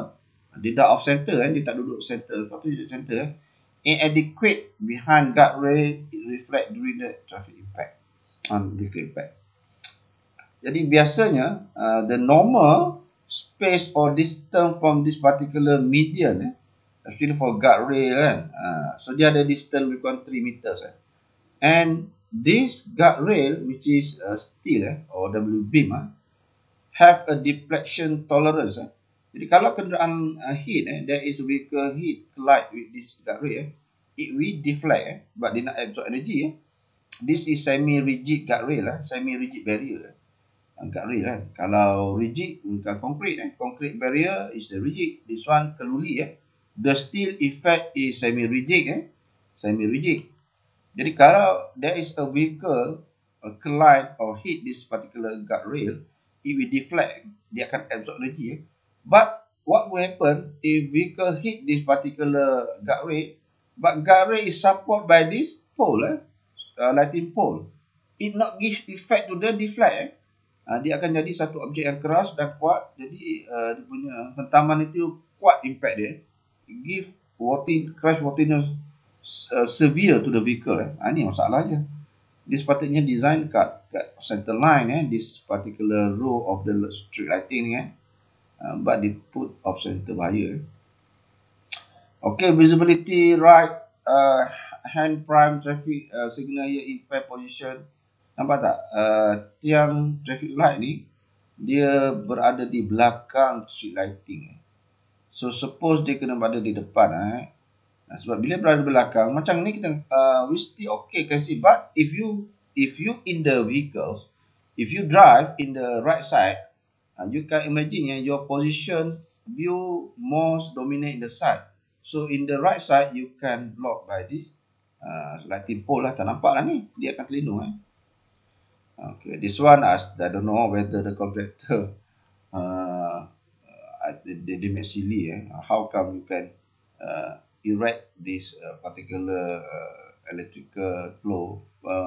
Dia dah off center dia tak duduk center. Lepas tu dia duduk center Inadequate behind guardrail, it reflect during the traffic impact. Vehicle impact. Jadi biasanya the normal space or distance from this particular median especially for guardrail kan. So dia ada distance lebih kurang 3 meters and this guardrail which is steel or W-beam have a deflection tolerance. Jadi kalau kenderaan hit there is a vehicle hit collide with this guardrail it will deflect but dia nak absorb energy This is semi-rigid guardrail semi-rigid barrier guardrail kan. Kalau rigid bukan concrete concrete barrier is the rigid. This one keluli The steel effect is semi-rigid semi-rigid. Jadi kalau there is a vehicle collide or hit this particular guardrail, it will deflect. Dia akan absorb energy But what will happen if vehicle hit this particular guardrail, but guardrail is support by this pole lighting pole, it not give effect to the deflect dia akan jadi satu objek yang keras dan kuat. Jadi dia punya hentaman itu kuat impact dia. Give crash worthiness severe to the vehicle ini masalah je. Dia sepatutnya design kat center line this particular row of the street lighting but they put off center bahaya. Okay, visibility right hand prime traffic signal here in fair position. Nampak tak? Tiang traffic light ni dia berada di belakang street lighting. So suppose dia kena berada di depan sebab bila berada di belakang macam ni kita we still okay can see, but if you in the vehicles, if you drive in the right side, you can imagine your positions view most dominate in the side. So in the right side you can block by this lighting pole tak nampak ni, dia akan terlindung Okay, this one I don't know whether the contractor they make silly how come you can erect this particular electrical pole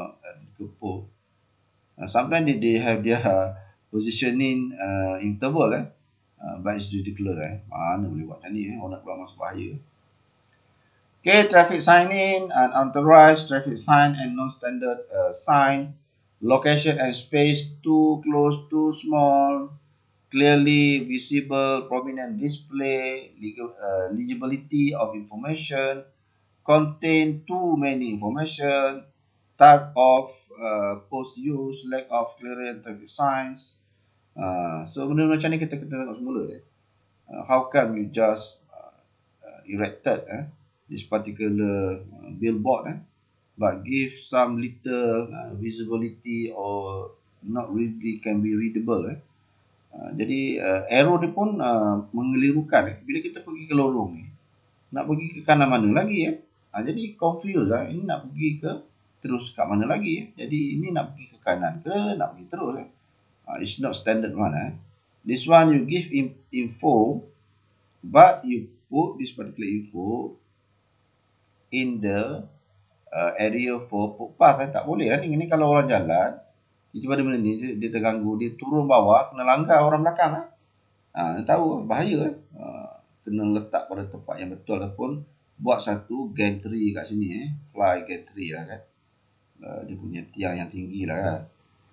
sometimes they have their positioning interval but it's ridiculous mana boleh buat macam ni orang nak keluar masuk bahaya. Okay, traffic signing and unauthorized traffic sign and non-standard sign, location and space too close, too small, clearly visible, prominent display, legibility of information, contain too many information, type of post use, lack of clear traffic signs. So benda macam ni kita tengok semula how come you just erected this particular billboard but give some little visibility or not really can be readable jadi arrow dia pun mengelirukan bila kita pergi ke lorong ni nak pergi ke kanan mana lagi jadi confused ini nak pergi ke terus kat mana lagi jadi ini nak pergi ke kanan ke nak pergi terus it's not standard one this one you give info but you put this particular info in the area for footpath tak boleh ni kalau orang jalan tiba-tiba benda ni dia terganggu, dia turun bawah kena langgar orang belakang dia tahu bahaya kena letak pada tempat yang betul ataupun buat satu gantry kat sini fly gantry lah dia punya tiang yang tinggi lah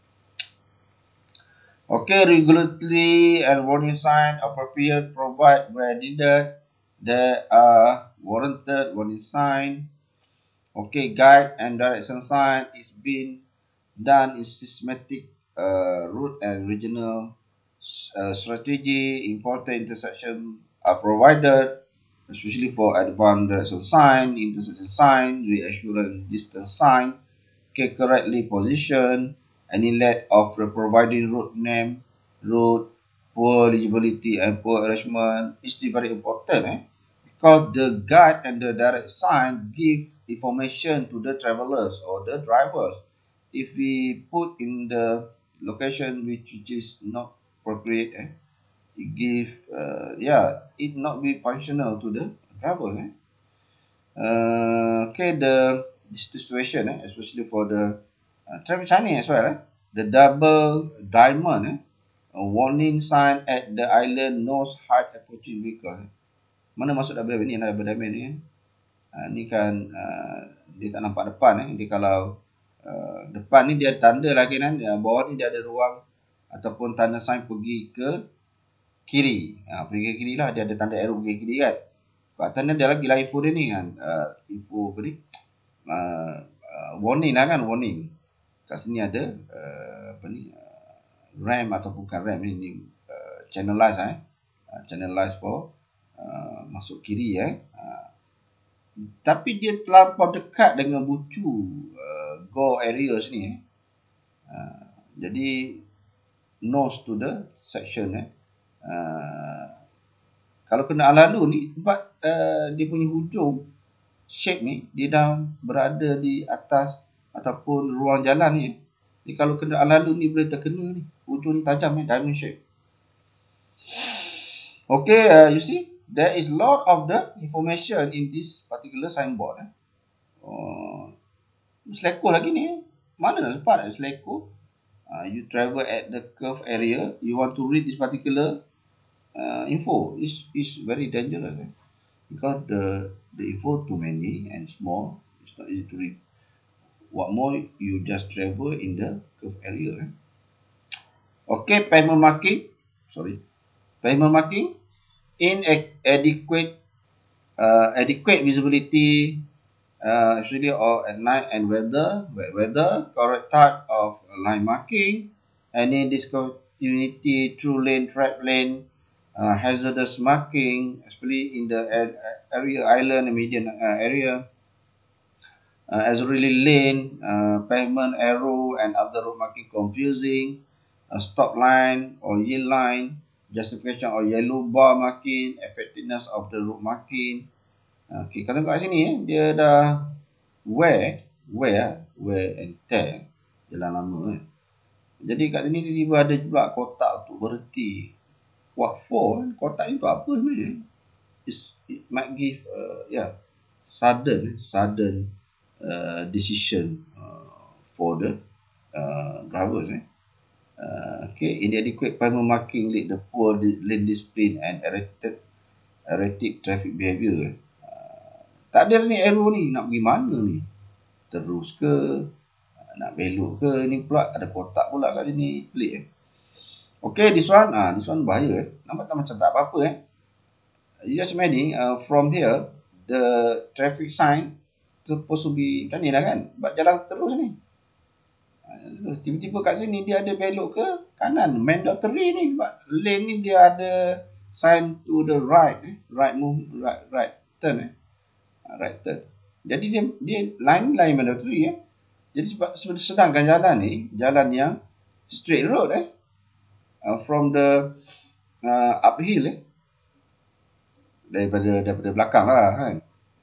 Okay, regulatory and warning sign appropriate provide where needed. There are warranted warning sign. Okay, guide and direction sign is being done in systematic route and regional strategy. Important intersection are provided, especially for advanced direction sign, intersection sign, reassurance distance sign. Okay, correctly positioned. Any lack of providing route name, route, poor legibility and poor arrangement is still very important because the guide and the direct sign give information to the travelers or the drivers. If we put in the location which is not appropriate, it give it not be functional to the driver. Okay, this situation, especially for the traffic signing as well. The double diamond, a warning sign at the island nose height approaching vehicle. Mana masuk double diamond ni, double diamond ni. Ni kan dia tak nampak depan. Dia kalau depan ni dia ada tanda lagi kan, bawah ni dia ada ruang ataupun tanda sign pergi ke kiri. Pergi ke kiri lah, dia ada tanda arrow pergi ke kiri kan. Kat atas ni ada lagi lah info dia ni kan, info apa ni, warning lah kan, warning. Kat sini ada apa ni, RAM atau bukan RAM ni, channelize channelize for masuk kiri tapi dia terlampau dekat dengan bucu go area sini jadi nose to the section kalau kena lalu ni sebab dia punya hujung shape ni dia dah berada di atas ataupun ruang jalan ni. Jadi kalau kena lalu ni boleh terkena ni, hujung ni tajam diamond shape. Okay, you see there is lot of the information in this particular signboard. Seleko lagi ni. Mana nak lepas seleko? You travel at the curve area. You want to read this particular info. Is very dangerous. Because the info too many and small. It's not easy to read. What more, you just travel in the curve area. Okay, pavement marking. Pavement marking. Inadequate adequate visibility, especially at night and wet weather, correct type of line marking, any discontinuity through lane, trap lane, hazardous marking, especially in the area island and median area, as really lane, pavement arrow and other road marking confusing, stop line or yield line, justification or yellow bar marking, effectiveness of the road marking. Okay, kalau kat sini dia dah wear and tear jalan lama Jadi kat sini tiba-tiba ada pula kotak untuk berhenti. What for? Kotak itu apa sebenarnya? It might give sudden decision for the drivers. Okay, inadequate pavement marking lead the poor lane discipline and erratic traffic behaviour. Tak ada ni arrow ni, nak pergi mana ni? Terus ke? Nak belok ke? Ni pula ada kotak pula kat sini. Pelik Okay, this one bahaya Nampak tak macam tak apa-apa You just imagine from here the traffic sign supposed to be macam ni lah kan? Sebab jalan terus ni. Tiba-tiba kat sini dia ada belok ke kanan, mandatory ni sebab lane ni dia ada sign to the right right turn right turn. Jadi dia line mandatory Jadi sedangkan jalan ni jalan yang straight road from the uphill daripada belakang lah kan.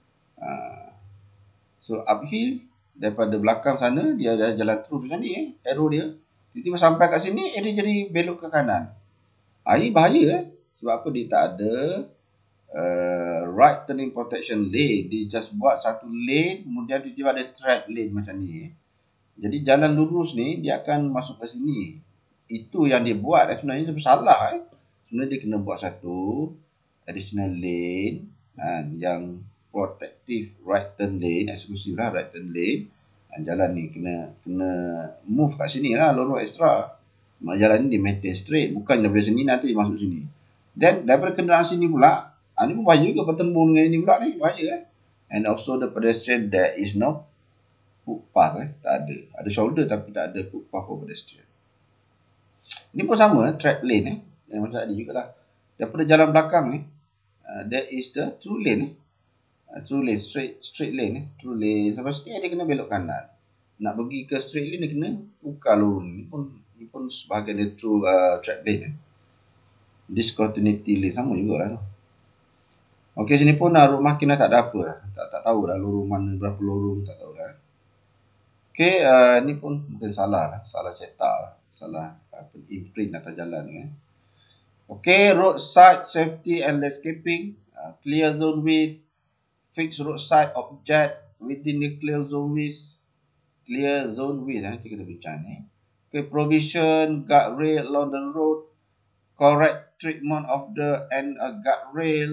So uphill daripada belakang sana dia dah jalan terus macam ni arrow dia. Tiba-tiba sampai kat sini dia jadi belok ke kanan. Ini bahaya sebab apa dia tak ada right turning protection lane. Dia just buat satu lane kemudian tiba-tiba ada trap lane macam ni. Jadi jalan lurus ni dia akan masuk ke sini. Itu yang dia buat sebenarnya dia salah Sebenarnya dia kena buat satu additional lane yang protective right turn lane, eksklusif lah right turn lane. Jalan ni kena move kat sini lah, lorong ekstra. Jalan ni dia maintain straight, bukan daripada sini nanti masuk sini. Dan daripada kenderaan sini pula, ni pun bahaya ke bertemu dengan ini pula ni, bahaya And also the pedestrian, there is no footpath tak ada. Ada shoulder tapi tak ada footpath for pedestrian. Ini pun sama, trap lane yang macam tadi jugalah. Daripada jalan belakang ni, there is the through lane through lane, straight lane through lane. Sampai sini dia kena belok kanan. Nak pergi ke straight lane dia kena buka lorong ni pun sebahagian dia through trap lane Discontinuity lane sama jugalah tu. Okey, sini pun road marking tak ada apa lah. Tak tahu dah lorong mana, berapa lorong tak tahu dah. Okey, ni pun mungkin salah lah, salah cetak lah, salah imprint atas jalan ni Okey, roadside safety and landscaping, clear zone width, fix roadside object within the clear zone width. Nanti kita bincang ni. Okay, provision guardrail along the road, correct treatment of the guardrail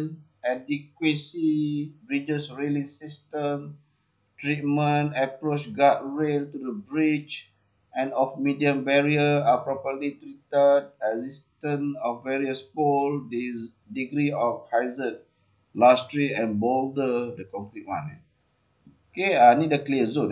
adequacy, bridges railing system, treatment, approach guardrail to the bridge, and of medium barrier are properly treated, existence of various pole, this degree of hazard, large tree and boulder, the concrete one. Okay, ni dah clear zone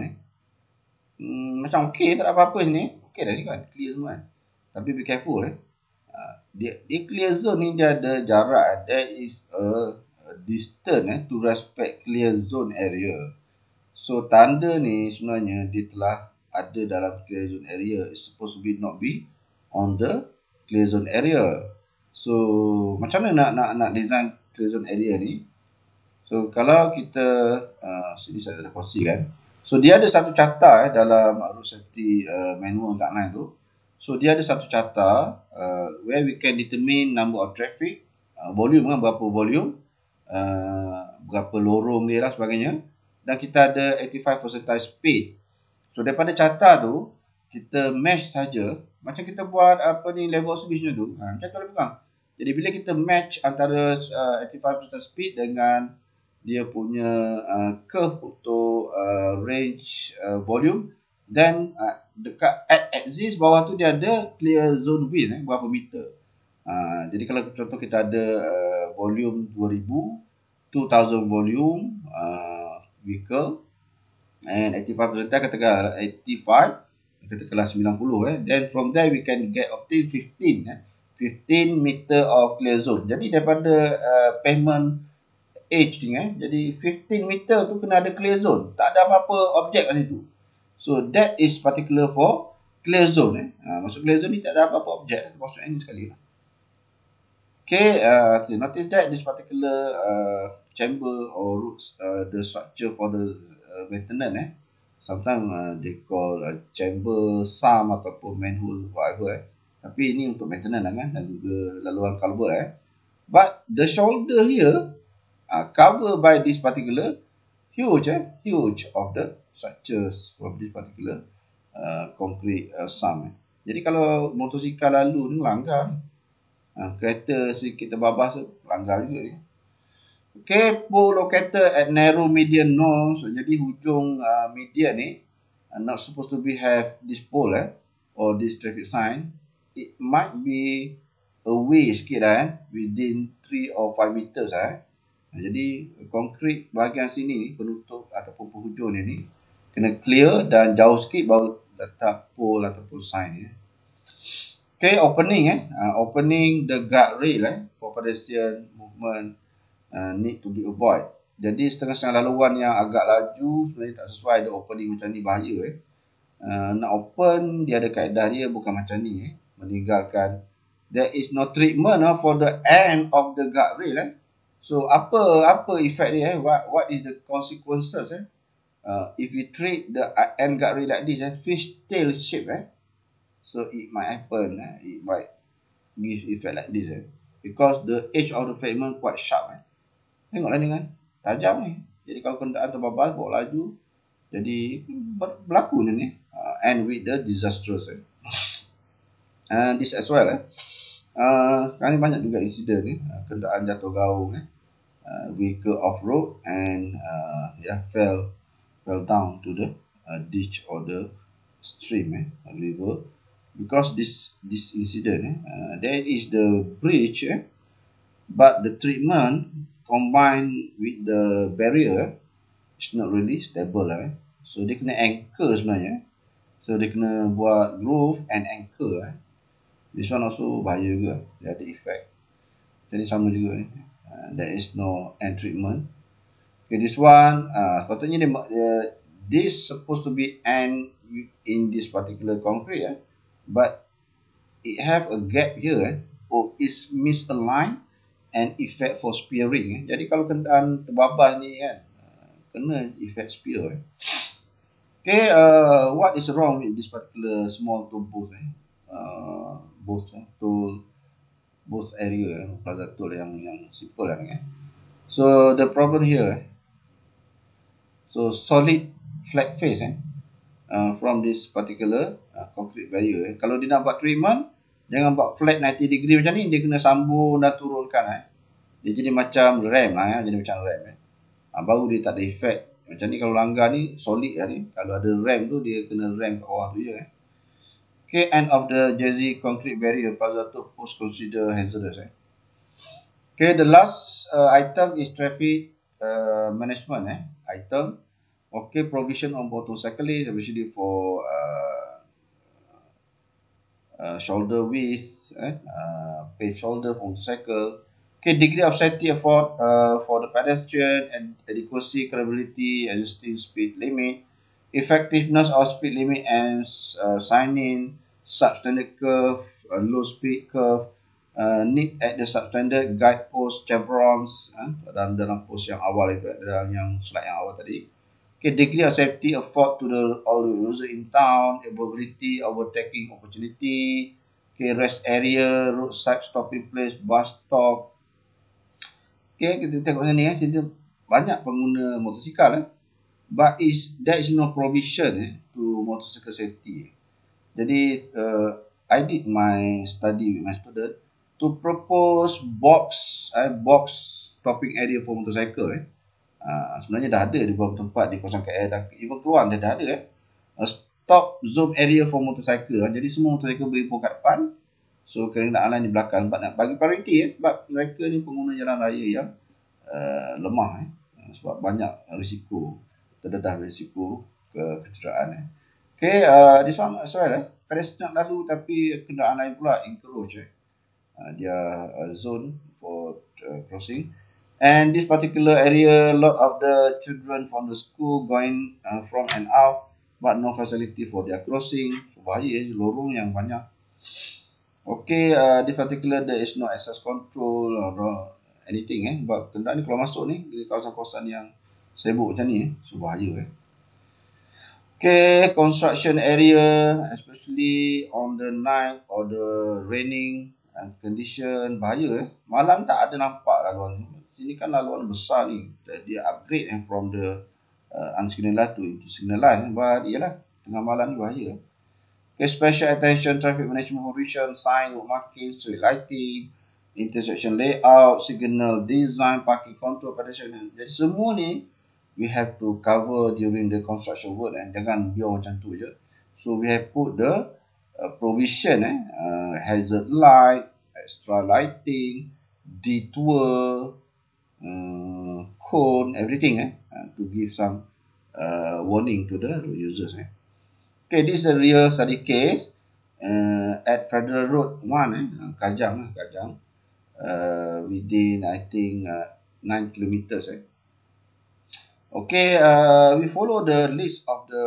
macam okay, tak ada apa-apa sini. Okay dah ni kan, clear semua kan. Tapi be careful dia clear zone ni dia ada jarak, there is a distance to respect clear zone area. So tanda ni sebenarnya dia telah ada dalam clear zone area. It's supposed to be not be on the clear zone area. So macam mana nak design clear zone area ni? So kalau kita sini saya dah kongsikan. So dia ada satu carta dalam road safety manual guideline tu. So dia ada satu carta where we can determine number of traffic, volume kan, berapa volume, berapa lorong dia lah sebagainya. Dan kita ada 85% speed. So daripada carta tu kita match saja. Macam kita buat apa ni level service tu. Macam tu boleh pegang. Jadi bila kita match antara 85% speed dengan dia punya curve untuk range volume, then dekat at axis bawah tu dia ada clear zone width berapa meter. Jadi kalau contoh kita ada volume 2000 volume vehicle and 85% katakan 85, katakanlah 90 then from there we can obtain 15 meter of clear zone. Jadi daripada pavement edge ni jadi 15 meter tu kena ada clear zone, tak ada apa-apa objek kat situ. So that is particular for clear zone maksud clear zone ni tak ada apa-apa objek, maksud ini sekali. Okay, notice that this particular chamber or roots, the structure for the maintenance sometimes they call chamber sum ataupun manhole whatever tapi ini untuk maintenance kan, dan juga laluan culvert but the shoulder here covered by this particular huge of the structures from this particular concrete sum. Jadi kalau motosikal lalu ni langgar kereta sedikit terbabas tu langgar juga ni. Okay, pole located at narrow median nose. So, jadi hujung median ni not supposed to be have this pole or this traffic sign. It might be away sikit within 3 or 5 meters jadi konkrit bahagian sini ni, penutup ataupun penghujung ni kena clear dan jauh sikit baru letak pole ataupun sign Okay, opening opening the guardrail for pedestrian movement need to be avoid. Jadi setengah-setengah laluan yang agak laju sebenarnya tak sesuai, the opening macam ni bahaya nak open dia ada kaedah dia, bukan macam ni meninggalkan. There is no treatment for the end of the guardrail So apa effect dia what is the consequences if we treat the end guardrail like this fishtail shape so it might happen it might give effect like this because the edge of the pavement quite sharp tengoklah ni kan, tajam ni. Jadi kalau kenderaan terbabas bawa laju jadi berlaku ni and with the disastrous and this as well sekarang ni banyak juga insiden ni kenderaan jatuh gaung vehicle off road and fell down to the ditch or the stream river because this incident there is the bridge but the treatment combined with the barrier is not really stable so dia kena anchor sebenarnya, so dia kena buat groove and anchor this one also bahaya juga, dia ada effect. Jadi sama juga ni there is no end treatment. Okay, this one sepatutnya dia this supposed to be end in this particular concrete but it have a gap here or is misaligned and effect for spearing jadi kalau kenderaan terbabas ni kena effect spear okay, what is wrong with this particular small tool booth both area plaza tool yang simple so the problem here so solid flat face from this particular concrete barrier kalau dia nak buat treatment jangan buat flat 90 degree macam ni, dia kena sambung dan turunkan Dia jadi macam rem lah ya, jadi macam rem baru dia tak ada efek. Macam ni kalau langgar ni solid lah ni. Kalau ada rem tu dia kena rem kat bawah tu je Okay, end of the Jersey concrete barrier Plaza tu post consider hazardous Okay, the last item is traffic management item. Okay, provision on motorcyclists, especially for shoulder width, paved shoulder for motorcycle. Okay, degree of safety afford for the pedestrian and adequacy, credibility, existing speed limit, effectiveness of speed limit and signing, substandard curve, low speed curve, need at the substandard guide post chevrons dalam post yang awal itu, dalam yang slide yang awal tadi. Okay, degree of safety afford to all the user in town, ability, overtaking opportunity, okay, rest area, roadside stopping place, bus stop. Okay, kita tengok sini sini banyak pengguna motosikal but there is no provision to motorcycle safety. Jadi I did my study with my student to propose box stopping area for motorcycle sebenarnya dah ada di beberapa tempat di kawasan KL dah even keluar dah ada stop zone area for motorcycle. Jadi semua motorcycle berimpun kat depan, so kenderaan lain di belakang sebab nak bagi priority sebab mereka ni pengguna jalan raya yang lemah sebab banyak risiko terdedah risiko kecederaan Okay, this one as well pedestrian nak lalu tapi kenderaan lain pula encroach dia zone for crossing. And this particular area, lot of the children from the school going from and out, but no facility for their crossing. So, bahaya, lorong yang banyak. Okay, this particular there is no access control or anything but kenderaan ni kalau masuk ni di kawasan-kawasan yang sibuk macam ni so bahaya Okay, construction area, especially on the night or the raining condition, bahaya malam tak ada nampak laluan ni. Sini kan laluan besar ni, dia upgrade from the unsignalized to into signalized, but ialah tengah malam ni bahaya. Okay, special attention traffic management provision, sign, road marking, street lighting, intersection layout, signal design, parking control, pedestrian. Jadi semua ni we have to cover during the construction work jangan biar macam tu je. So we have put the provision hazard light, extra lighting, detour, cone, everything to give some warning to the users Okay, this is a real study case at Federal Road 1 Kajang within I think 9 kilometers Okay, we follow the list of the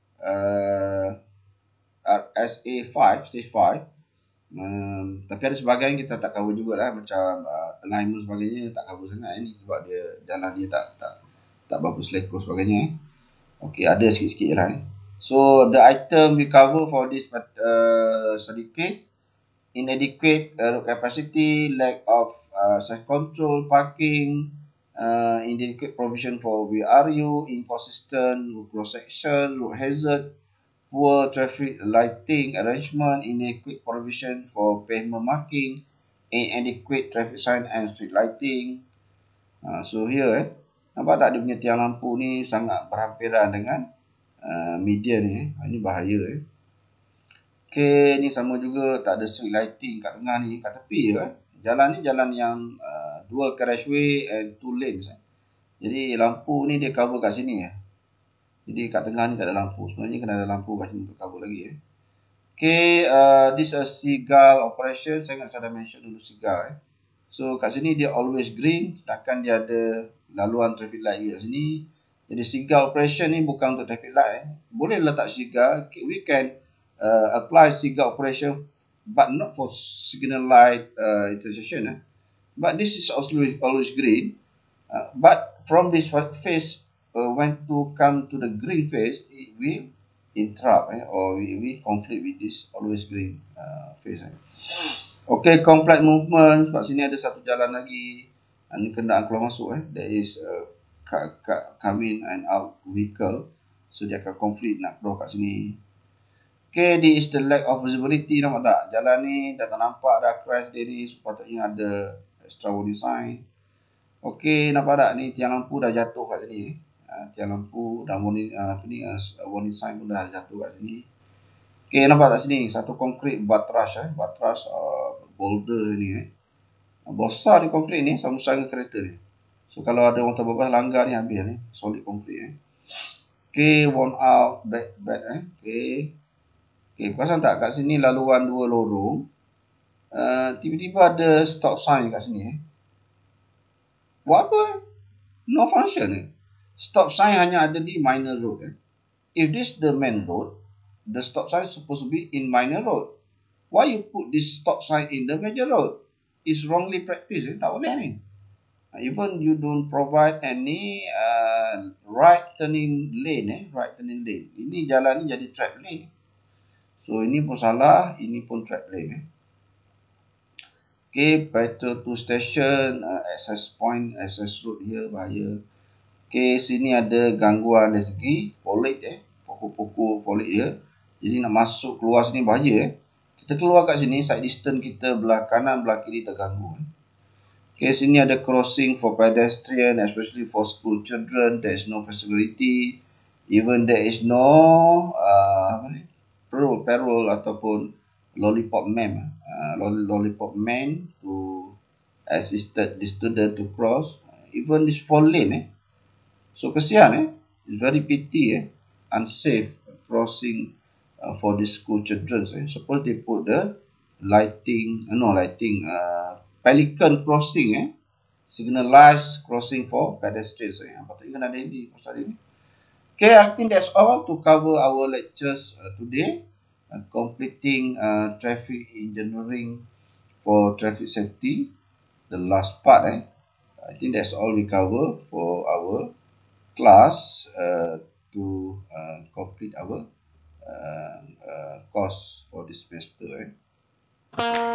RSA 5, stage 5. Tapi ada sebahagian kita tak cover jugalah macam alignment sebagainya tak cover sangat ni sebab dia jalan dia tak berapa seleko sebagainya Okay, ada sikit-sikit lah So the item we cover for this study case, inadequate road capacity, lack of site control, parking, inadequate provision for VRU, inconsistent road cross section, road hazard, poor traffic lighting arrangement, inadequate provision for pavement marking, inadequate traffic sign and street lighting. So here nampak tak dia punya tiang lampu ni sangat berhampiran dengan media ni ini bahaya Okay, ni sama juga tak ada street lighting kat tengah ni, kat tepi jalan ni jalan yang dual carriageway and 2 lanes jadi lampu ni dia cover kat sini jadi kat tengah ni tak ada lampu, sebenarnya kena ada lampu kat sini untuk cover lagi Okay, this is a seagull operation, saya ingat saya dah mention dulu seagull so kat sini dia always green, sedangkan dia ada laluan traffic light kat sini. Jadi seagull operation ni bukan untuk traffic light boleh letak seagull, we can apply seagull operation but not for signal light intersection but this is also always green but from this phase when to come to the green phase it will interrupt or we conflict with this always green phase Okay, complex movement sebab sini ada satu jalan lagi ni kenderaan keluar masuk there is come in and out vehicle so dia akan conflict nak keluar kat sini Okay, this is the lack of visibility, nampak tak jalan ni dah tak nampak dah crash dia ni sepatutnya ada extra warning sign Okey, nampak tak ni tiang lampu dah jatuh kat sini. Tiang lampu dah warning warning sign pun dah jatuh kat sini. Okey, nampak tak sini satu konkrit buttress buttress boulder ni besar ni konkrit ni sambung-sambung kereta ni. So kalau ada orang terbabas langgar ni habis ni, solid konkrit Okey, worn out bad Okey. Okey, perasan tak kat sini laluan dua lorong. Tiba-tiba ada stop sign kat sini Buat apa? No function Stop sign hanya ada di minor road If this the main road, the stop sign is supposed to be in minor road. Why you put this stop sign in the major road? It's wrongly practiced. Tak boleh ni. Even you don't provide any right turning lane. Right turning lane. Ini jalan ni jadi track lane. So ini pun salah, ini pun track lane. Okay, better to station, access point, access road here, bahaya. Okay, sini ada gangguan dari segi foliage pokok-pokok foliage dia. Jadi nak masuk keluar sini bahaya Kita keluar kat sini, side distance kita belah kanan, belah kiri terganggu. Okay, sini ada crossing for pedestrian, especially for school children. There is no flexibility. Even there is no parole ataupun lollipop man. Lollipop man to assisted the student to cross. Even this 4 lane So kesian It's very pity unsafe crossing for the school children. Suppose they put the pelican crossing signalized crossing for pedestrians. Patutnya kan ada ini pasal ini. Okay, I think that's all to cover our lectures today. Completing traffic engineering for traffic safety. The last part I think that's all we cover for our class to complete our course for this semester